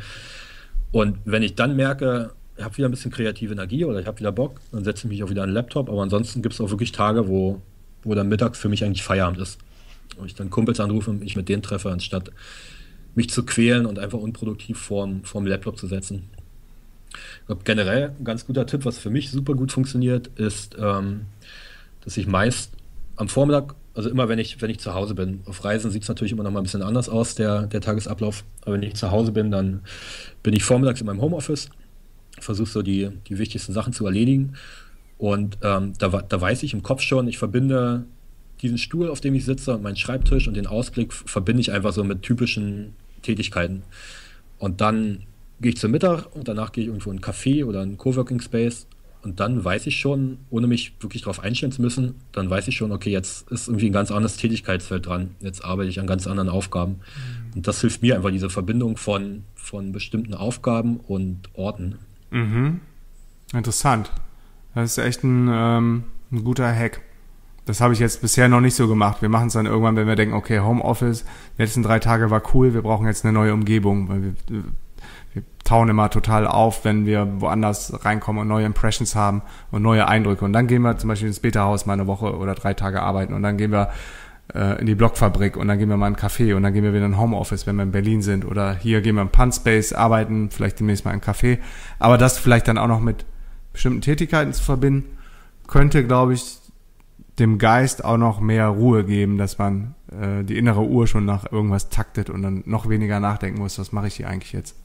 Und wenn ich dann merke, ich habe wieder ein bisschen kreative Energie oder ich habe wieder Bock, dann setze ich mich auch wieder an den Laptop. Aber ansonsten gibt es auch wirklich Tage, wo, wo dann mittags für mich eigentlich Feierabend ist. Und ich dann Kumpels anrufe und mich mit denen treffe, anstatt mich zu quälen und einfach unproduktiv vorm, vorm Laptop zu setzen. Ich glaube, generell ein ganz guter Tipp, was für mich super gut funktioniert, ist, ähm, dass ich meist am Vormittag, also immer wenn ich, wenn ich zu Hause bin, auf Reisen sieht es natürlich immer noch mal ein bisschen anders aus, der, der Tagesablauf. Aber wenn ich zu Hause bin, dann bin ich vormittags in meinem Homeoffice, versuche so die, die wichtigsten Sachen zu erledigen. Und ähm, da, da weiß ich im Kopf schon, ich verbinde diesen Stuhl, auf dem ich sitze und meinen Schreibtisch und den Ausblick verbinde ich einfach so mit typischen Tätigkeiten. Und dann gehe ich zum Mittag und danach gehe ich irgendwo in einen Café oder einen Coworking Space und dann weiß ich schon, ohne mich wirklich darauf einstellen zu müssen, dann weiß ich schon, okay, jetzt ist irgendwie ein ganz anderes Tätigkeitsfeld dran. Jetzt arbeite ich an ganz anderen Aufgaben. Mhm. Und das hilft mir einfach, diese Verbindung von, von bestimmten Aufgaben und Orten. Mhm. Interessant. Das ist echt ein, ähm, ein guter Hack. Das habe ich jetzt bisher noch nicht so gemacht. Wir machen es dann irgendwann, wenn wir denken, okay, Homeoffice, die letzten drei Tage war cool, wir brauchen jetzt eine neue Umgebung, weil wir, wir tauen immer total auf, wenn wir woanders reinkommen und neue Impressions haben und neue Eindrücke. Und dann gehen wir zum Beispiel ins Beta-Haus mal eine Woche oder drei Tage arbeiten und dann gehen wir äh, in die Blockfabrik und dann gehen wir mal in einen Café und dann gehen wir wieder in Homeoffice, wenn wir in Berlin sind, oder hier gehen wir im Punspace arbeiten, vielleicht demnächst mal in einen Café. Aber das vielleicht dann auch noch mit bestimmten Tätigkeiten zu verbinden, könnte, glaube ich, dem Geist auch noch mehr Ruhe geben, dass man äh, die innere Uhr schon nach irgendwas taktet und dann noch weniger nachdenken muss, was mache ich hier eigentlich jetzt?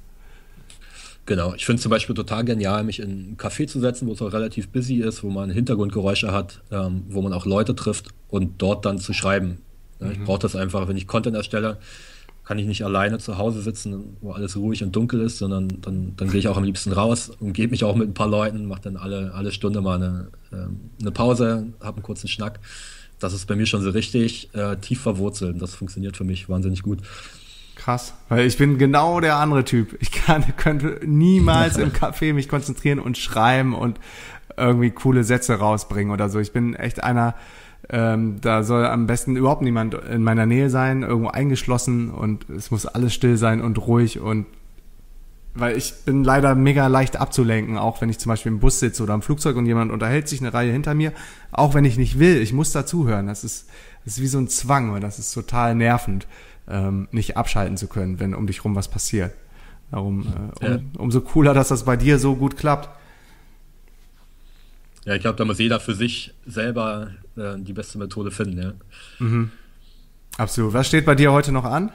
Genau, ich finde es zum Beispiel total genial, mich in einen Café zu setzen, wo es auch relativ busy ist, wo man Hintergrundgeräusche hat, ähm, wo man auch Leute trifft und dort dann zu schreiben. Ja, mhm. Ich brauche das einfach, wenn ich Content erstelle, kann ich nicht alleine zu Hause sitzen, wo alles ruhig und dunkel ist, sondern dann, dann gehe ich auch am liebsten raus und gebe mich auch mit ein paar Leuten, mache dann alle, alle Stunde mal eine, ähm, eine Pause, habe einen kurzen Schnack. Das ist bei mir schon so richtig äh, tief verwurzelt. Das funktioniert für mich wahnsinnig gut. Krass, weil ich bin genau der andere Typ. Ich kann, könnte niemals im Café mich konzentrieren und schreiben und irgendwie coole Sätze rausbringen oder so. Ich bin echt einer, ähm, da soll am besten überhaupt niemand in meiner Nähe sein, irgendwo eingeschlossen und es muss alles still sein und ruhig, und weil ich bin leider mega leicht abzulenken, auch wenn ich zum Beispiel im Bus sitze oder im Flugzeug und jemand unterhält sich eine Reihe hinter mir, auch wenn ich nicht will, ich muss dazuhören. Das ist, das ist wie so ein Zwang und das ist total nervend, ähm, nicht abschalten zu können, wenn um dich rum was passiert. Darum äh, um, ja. umso cooler, dass das bei dir so gut klappt. Ja, ich glaube, da muss jeder für sich selber äh, die beste Methode finden. Ja. Mhm. Absolut. Was steht bei dir heute noch an?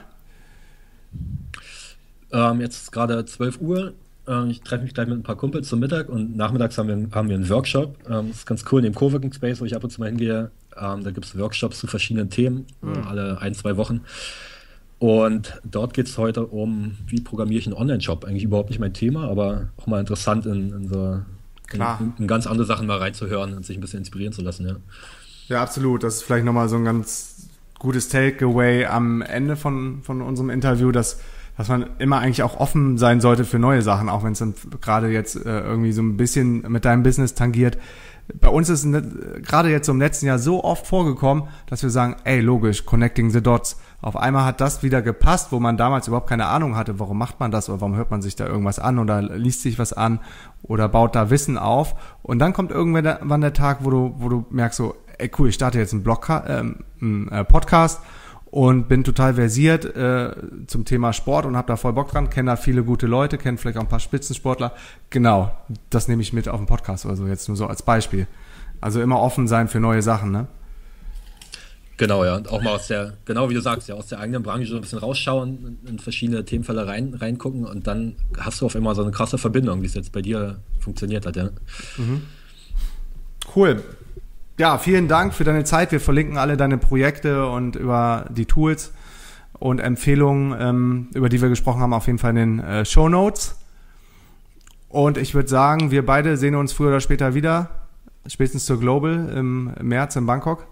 Ähm, jetzt ist gerade zwölf Uhr. Ähm, ich treffe mich gleich mit ein paar Kumpels zum Mittag und nachmittags haben wir, haben wir einen Workshop. Ähm, das ist ganz cool in dem Coworking Space, wo ich ab und zu mal hingehe. Ähm, da gibt es Workshops zu verschiedenen Themen, mhm. äh, alle ein, zwei Wochen. Und dort geht es heute um, wie programmiere ich einen Online-Shop. Eigentlich überhaupt nicht mein Thema, aber auch mal interessant in, in so in, in ganz andere Sachen mal reinzuhören und sich ein bisschen inspirieren zu lassen. Ja, ja, absolut. Das ist vielleicht nochmal so ein ganz gutes Takeaway am Ende von, von unserem Interview, dass dass man immer eigentlich auch offen sein sollte für neue Sachen, auch wenn es dann gerade jetzt äh, irgendwie so ein bisschen mit deinem Business tangiert. Bei uns ist es gerade jetzt so im letzten Jahr so oft vorgekommen, dass wir sagen, ey, logisch, connecting the dots. Auf einmal hat das wieder gepasst, wo man damals überhaupt keine Ahnung hatte, warum macht man das oder warum hört man sich da irgendwas an oder liest sich was an oder baut da Wissen auf. Und dann kommt irgendwann der Tag, wo du, wo du merkst so, ey cool, ich starte jetzt einen, Blog, ähm, einen äh, Podcast und bin total versiert äh, zum Thema Sport und habe da voll Bock dran, kenne da viele gute Leute, kenne vielleicht auch ein paar Spitzensportler. Genau, das nehme ich mit auf den Podcast oder so, jetzt nur so als Beispiel. Also immer offen sein für neue Sachen, ne? Genau, ja. Und auch mal aus der, genau wie du sagst, ja, aus der eigenen Branche so ein bisschen rausschauen, in verschiedene Themenfälle rein, reingucken und dann hast du auf einmal so eine krasse Verbindung, wie es jetzt bei dir funktioniert hat, ja. Mhm. Cool. Ja, vielen Dank für deine Zeit. Wir verlinken alle deine Projekte und über die Tools und Empfehlungen, ähm, über die wir gesprochen haben, auf jeden Fall in den äh, Shownotes. Und ich würde sagen, wir beide sehen uns früher oder später wieder, spätestens zur Global im März in Bangkok.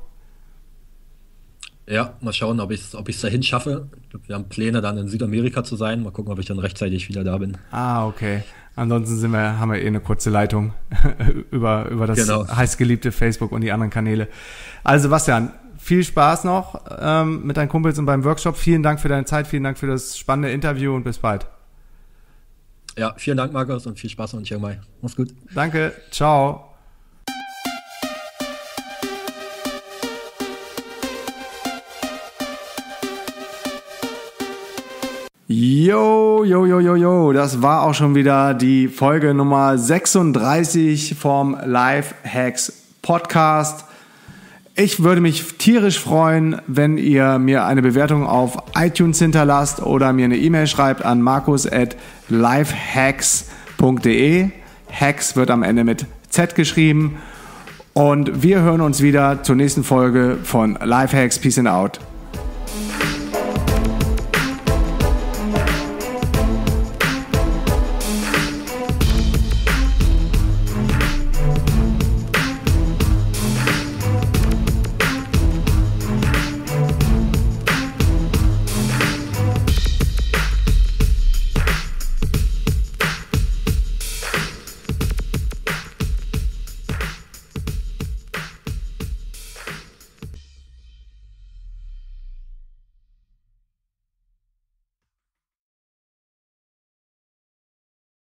Ja, mal schauen, ob ich es ob ich's dahin schaffe. Wir haben Pläne, dann in Südamerika zu sein. Mal gucken, ob ich dann rechtzeitig wieder da bin. Ah, okay. Ansonsten sind wir, haben wir eh eine kurze Leitung über, über das genau. heißgeliebte Facebook und die anderen Kanäle. Also Sebastian, viel Spaß noch ähm, mit deinen Kumpels und beim Workshop. Vielen Dank für deine Zeit, vielen Dank für das spannende Interview und bis bald. Ja, vielen Dank, Markus, und viel Spaß noch in Chiang Mai. Mach's gut. Danke, ciao. Jo, jo, jo, jo, jo, das war auch schon wieder die Folge Nummer sechsunddreißig vom Lifehacks Podcast. Ich würde mich tierisch freuen, wenn ihr mir eine Bewertung auf iTunes hinterlasst oder mir eine E-Mail schreibt an markus at lifehacks punkt de. Hacks wird am Ende mit Z geschrieben. Und wir hören uns wieder zur nächsten Folge von Lifehacks. Peace and out.